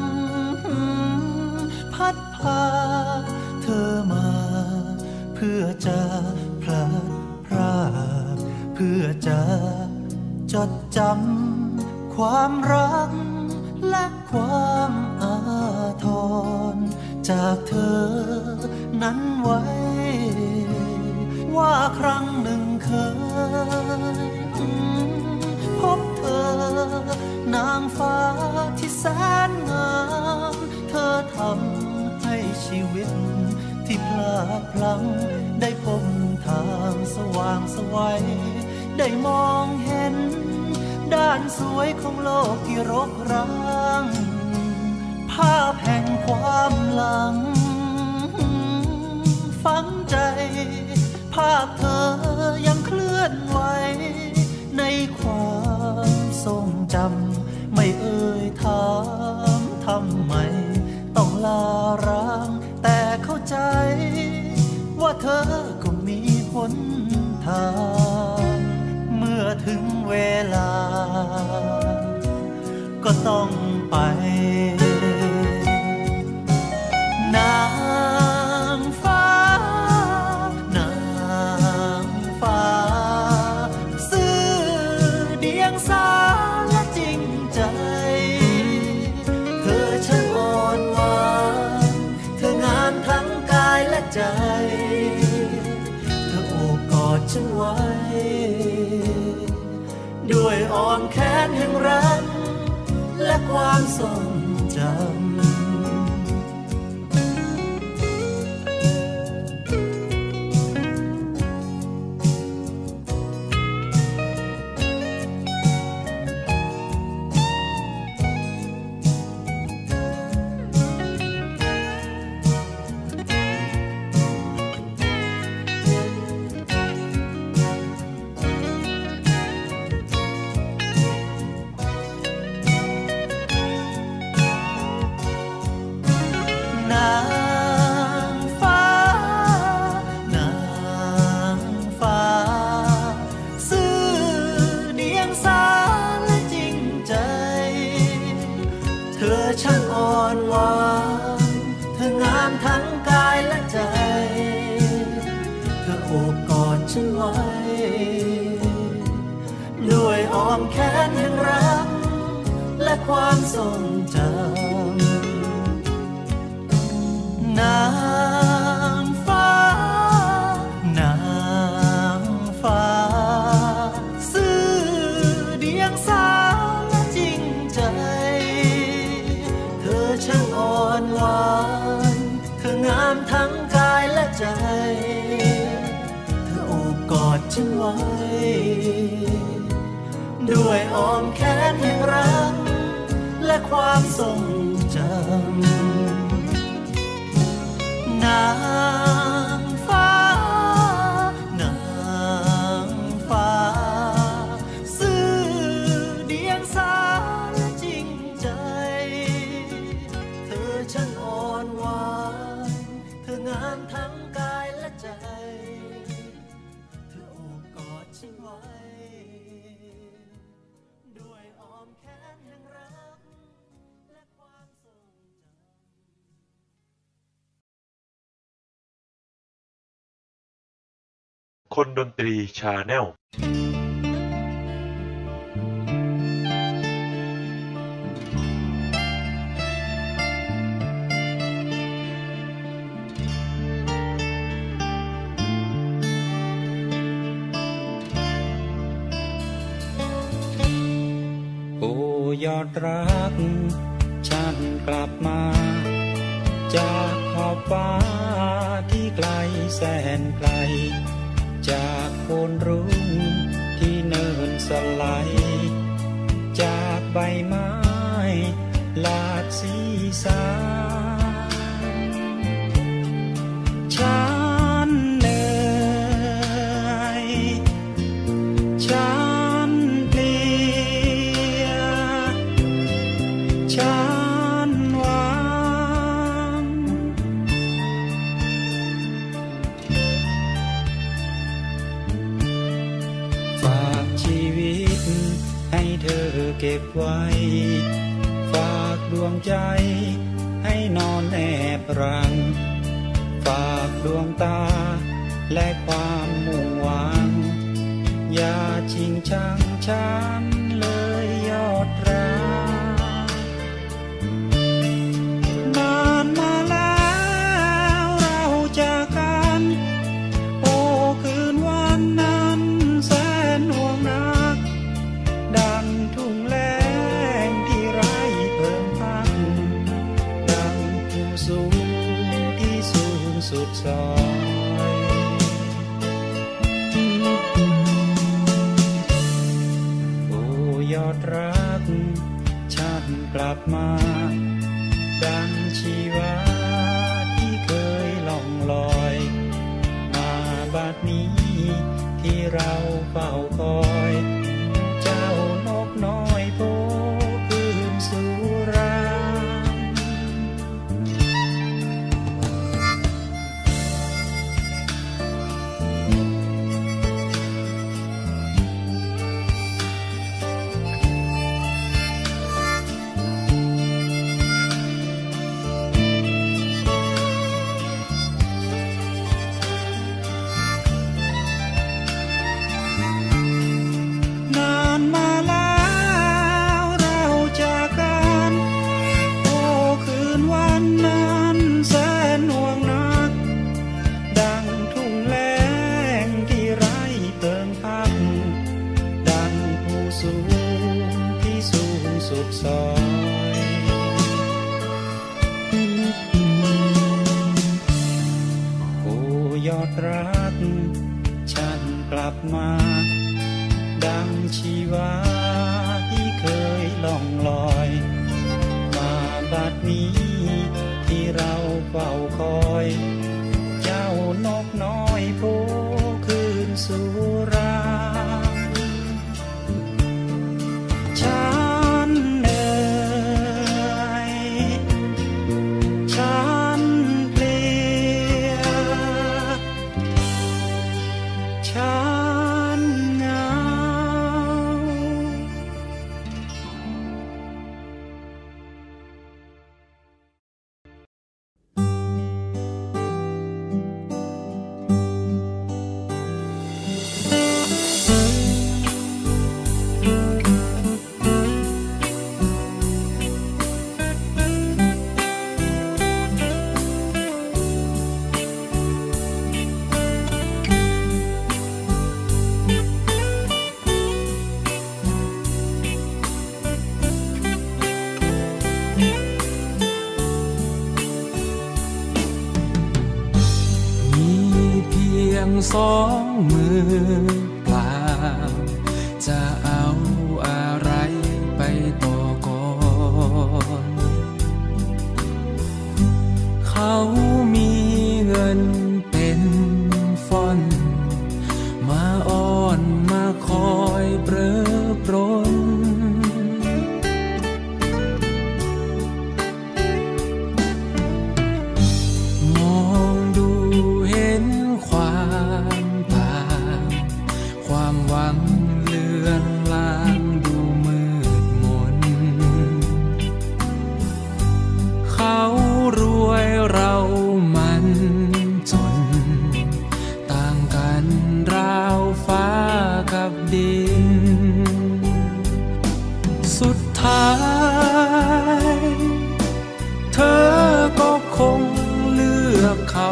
Speaker 2: พัดพาเธอมาเพื่อจะพลัดพรากเพื่อจะจดจำความรักและความอาทรจากเธอนั้นไว้ว่าครั้งหนึ่งเคยพบเธอนางฟ้าที่แสนงามเธอทำให้ชีวิตที่พลาดพลั้งได้พบทางสว่างไสวได้มองเห็นด้านสวยของโลกที่รกร้างภาพแห่งความหลังฝังใจภาพเธอยังเคลื่อนไหวในความทรงจำไม่เอ่ยถามทำไมต้องลาร้างแต่เข้าใจว่าเธอก็มีหนทางเมื่อถึงเวลาก็ต้องไปนางฟ้านางฟ้าซื่อเดียงสาและจริงใจเธอช่างอ่อนหวานเธองามทั้งกายและใจเธอโอบกอดฉันไว้ด้วยอ้อมแขนแห่งรักและความทรงจำด้วยอ้อมแขนแห่งรักและความทรงจำนางฟ้านางฟ้าซื่อเดียงสาและจริงใจเธอช่างอ่อนหวานเธองามทั้งกายและใจกอดฉันไว้ด้วยอ้อมแขนแห่งรักและความทรงจำนางฟ้านางฟ้าซื่อเดียงสาและจริงใจเธอช่างอ่อนหวานเธองามทั้งกายและใจฉันไว้ด้วยอ้อมแขนแห่งรักและความทรง
Speaker 5: จำคนดนตรีชาแนล
Speaker 8: ยอดรักฉันกลับมาจากขอบฟ้าที่ไกลแสนไกลจากโคนรุ้งที่เนินสไลด์จากใบไม้หลากสีสันฉันเหนื่อยฉันเพลียฉันหวังฝากชีวิตให้เธเธอเก็บไว้ฝากดวงใจให้นอนแอบรังฝากดวงตาและความมุ่งหวังอย่าชิงชังฉันเลยยอดรักนานมาแล้วเราจากกันโอ้คืนวันนั้นแสนห่วงนักดังทุ่งแล้งที่ไร้เพิ่งพักดังภูสูงที่สูงสุดซอยโอ้ยอดรักฉันกลับมาดังชีวาที่เคยล่องลอยมาบัดนี้ที่เราเฝ้าคอยเจ้านกน้อยโผคืนสู่รังนานมาแล้วเราจากกันโอ้คืนวันนั้นแสนห่วงนักดังทุ่งแล้งที่ไร้เติมพักดังภูสูงที่สูงสุดซอยโอ้ยอดรักฉันกลับมาดังชีวาที่เคยล่องลอยมาบัดนี้ที่เราเฝ้าคอยเจ้านกน้อยโผคืนสู่รังฉันเหนื่อยฉันเพลียฉันเหงา
Speaker 3: สองมือเปล่าจะเอาอะไรไปต่อก่อนเขามีเงินเป็นฟ่อนมาอ้อนมาคอยเปรอปรนมองดูเห็นความต่างความหวังเลือนลางดูมืดมนเขารวยเรามันจนต่างกันราวฟ้ากับดินสุดท้ายเธอก็คงเลือกเขา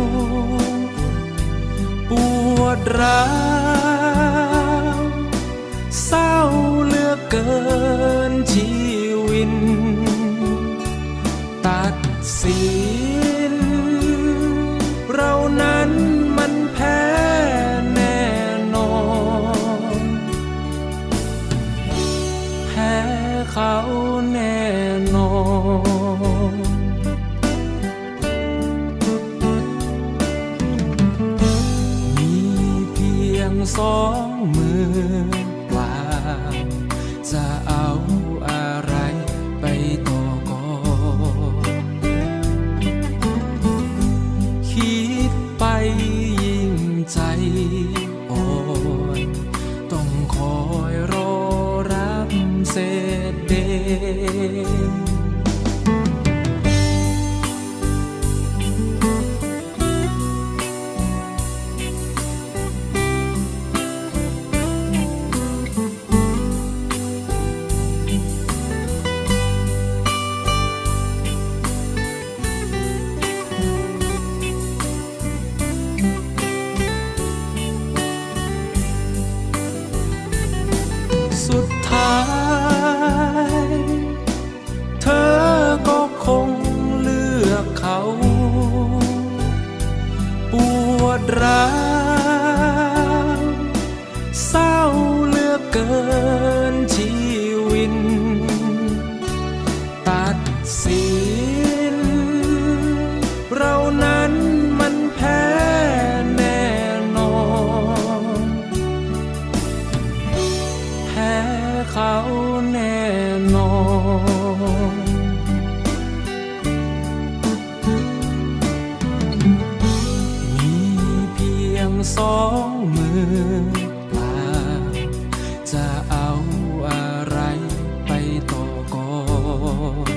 Speaker 3: ปวดร้าวเศร้าเหลือเกินชีวิตตัดสินเรานั้นมันแพ้แน่นอนแพ้เขาแน่นอนมีเพียงสองมือเปล่าจะเอาอะไรไปต่อก่อนคิดไปยิ่งใจอ่อนต้องคอยรอรับสุดท้ายเธอก็คงเลือกเขาปวดร้าวเศร้าเหลือเกินชีวิตตัดสินเรานั้นมันแพ้แน่นอนแพ้เขาแน่นอนมีเพียงสองมือเปล่าจะเอาอะไรไปต่อก่อน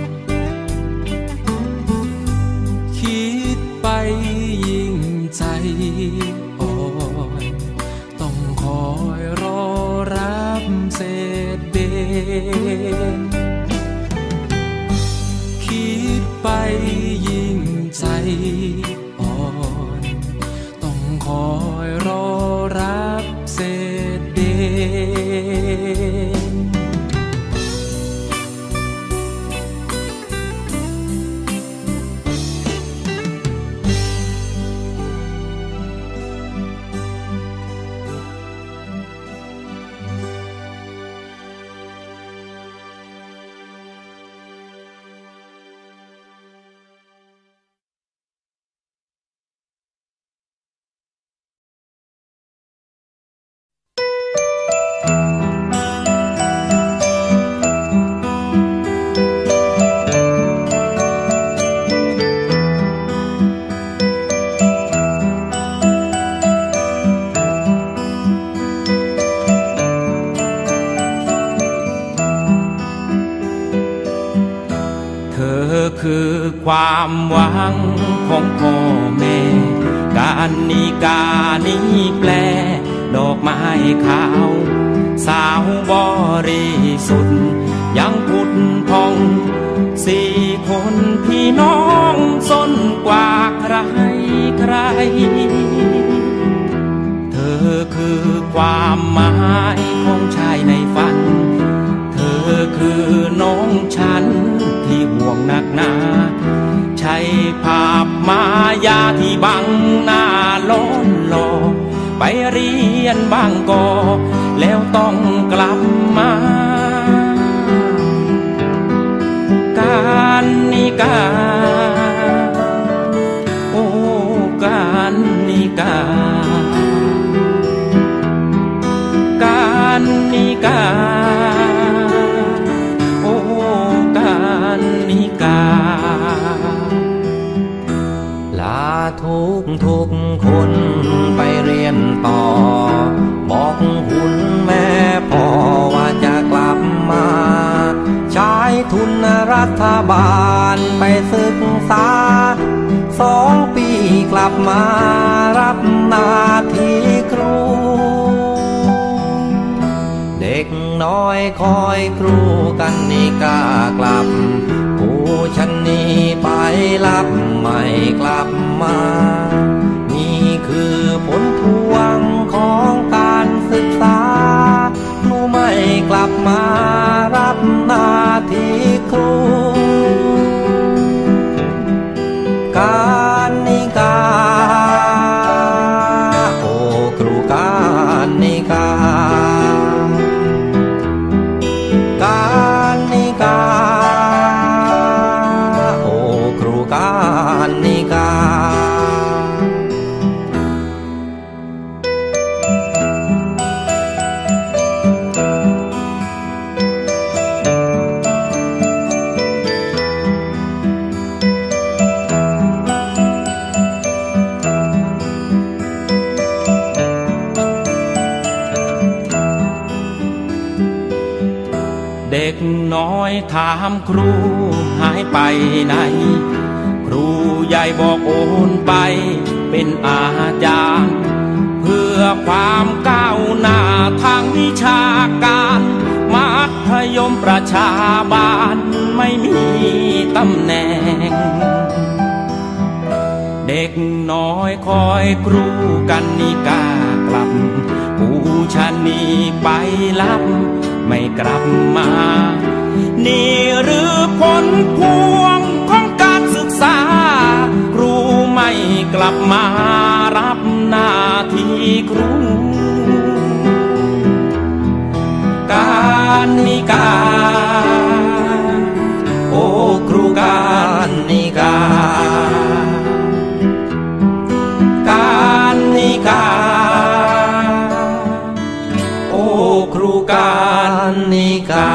Speaker 3: คิดไปยิ่งใจอ่อนต้องคอยรอรับเศษเดือนคิดไปยิ่งใจอ่อนต้องคอยรอรับเศษเดือนคือความหวังของพ่อแม่การนิกานี้แปลดอกไม้ขาวสาวบริสุทธิ์ยังพุทธพองสี่คนพี่น้องส้นกว่าใครใครเธอคือความหมายของชายในฝันเธอคือน้องฉันที่ห่วงหนักหนาใช่ภาพมายาที่บังหน้าล้นหลอกไปเรียนบางกอแล้วต้องกลับมาการนิกาโอ้การนิกาการนิกาโอ้การนิกาลาทุกคนไปเรียนต่อบอกคุณแม่พ่อว่าจะกลับมาใช้ทุนรัฐบาลไปศึกษา2 ปีกลับมารับหน้าที่ครูเด็กน้อยคอยครูกันนิกากลับผู้ฉันนี้ไปรับไม่กลับมานี่คือผลพวงของการศึกษาครูไม่กลับมารับหน้าที่ครูการนิกาโอ้ครูการนิกาการนิกาโอ้ครูการนิกา
Speaker 8: ด็กน้อยถามครูหายไปไหนครูใหญ่บอกโอนไปเป็นอาจารย์เพื่อความก้าวหน้าทางวิชาการมัธยมประชาบาลไม่มีตำแหน่งเด็กน้อยคอยครูกันนิกากลับผู้ชานีไปลับไม่กลับมานี่หรือผลพวงของการศึกษาครูไม่กลับมารับหน้าที่ครูการนิกาโอ้ครูการนิกาการนิกาโอ้ครูการนิกา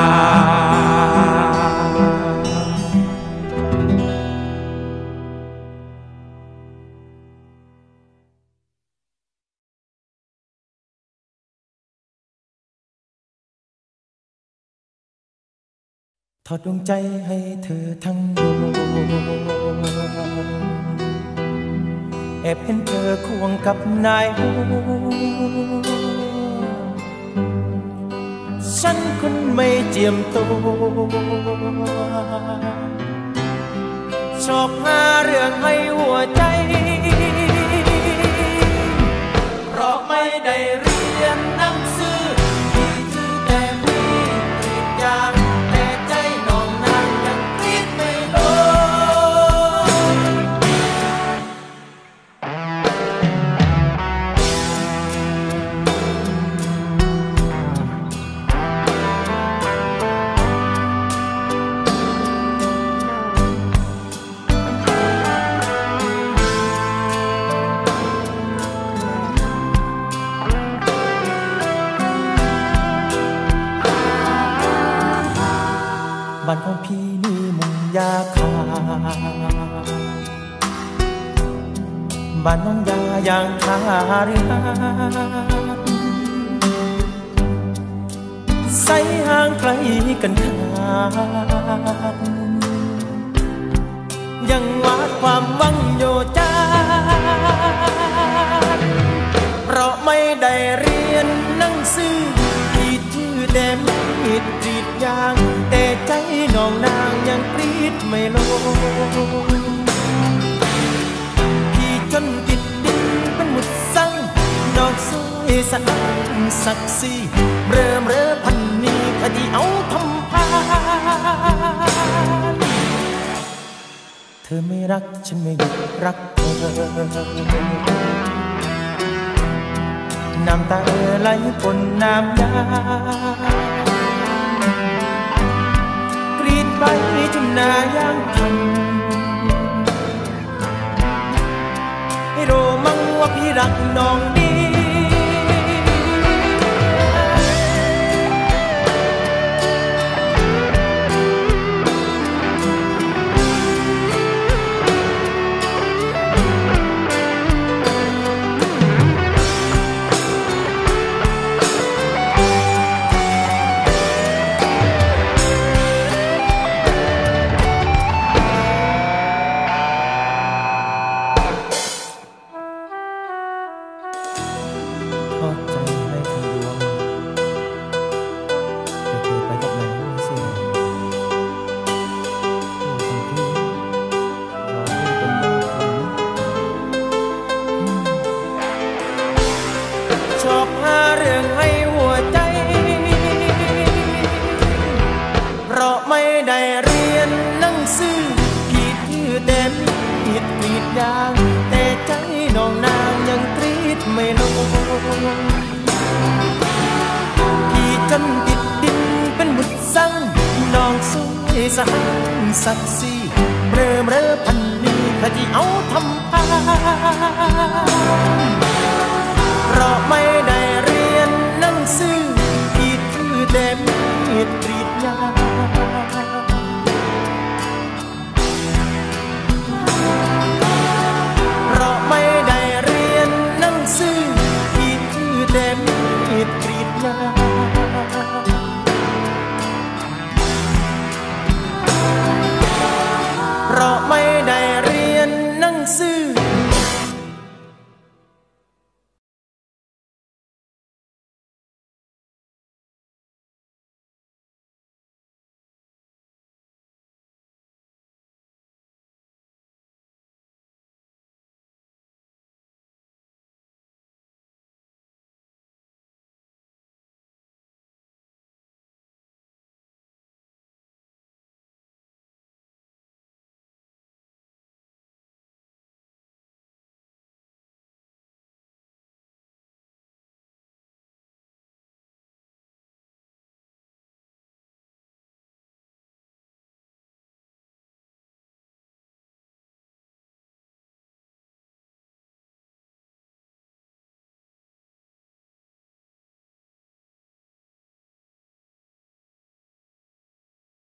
Speaker 2: ทอดดวงใจให้เธอทั้งดวงแอบเห็นเธอควงกับนายฉันคนไม่เจียมตัวชอบหาเรื่องให้หัวใจเพราะไม่ได้เรียนหนังสือที่ชื่อแต่มีกิจยางแต่ใจน้องนางยังคิดไม่ลงบ้านของพี่นี่มุงยาคาบ้านน้องยาอย่างคาเรือใส่ห่างไกลกันขาดยังวาดความหวังโยจานเพราะไม่ได้เรียนหนังสือที่ชื่อแต่มีดกรีดยางแต่ใจน้องนางยังกรีดไม่ลงที่จนติดดินเป็นหมุดสั่งดอกสวยสะอาดศักดิ์ศรีเร่อพันนี้คดีเอาทำพานเธอไม่รักฉันไม่หยุดรักเธอน้ำตาไหลปนน้ำยากรีดไปจนหน้าย่างทันให้รู้มั่งว่าพี่รักน้องดีแต่ใจน้องนางยังกรีดไม่ลงพี่จนติดดินเป็นหมุดสั่งน้องสวยสะอาดศักดิ์ศรีเร่อพันนี้คดีเอาทำพาน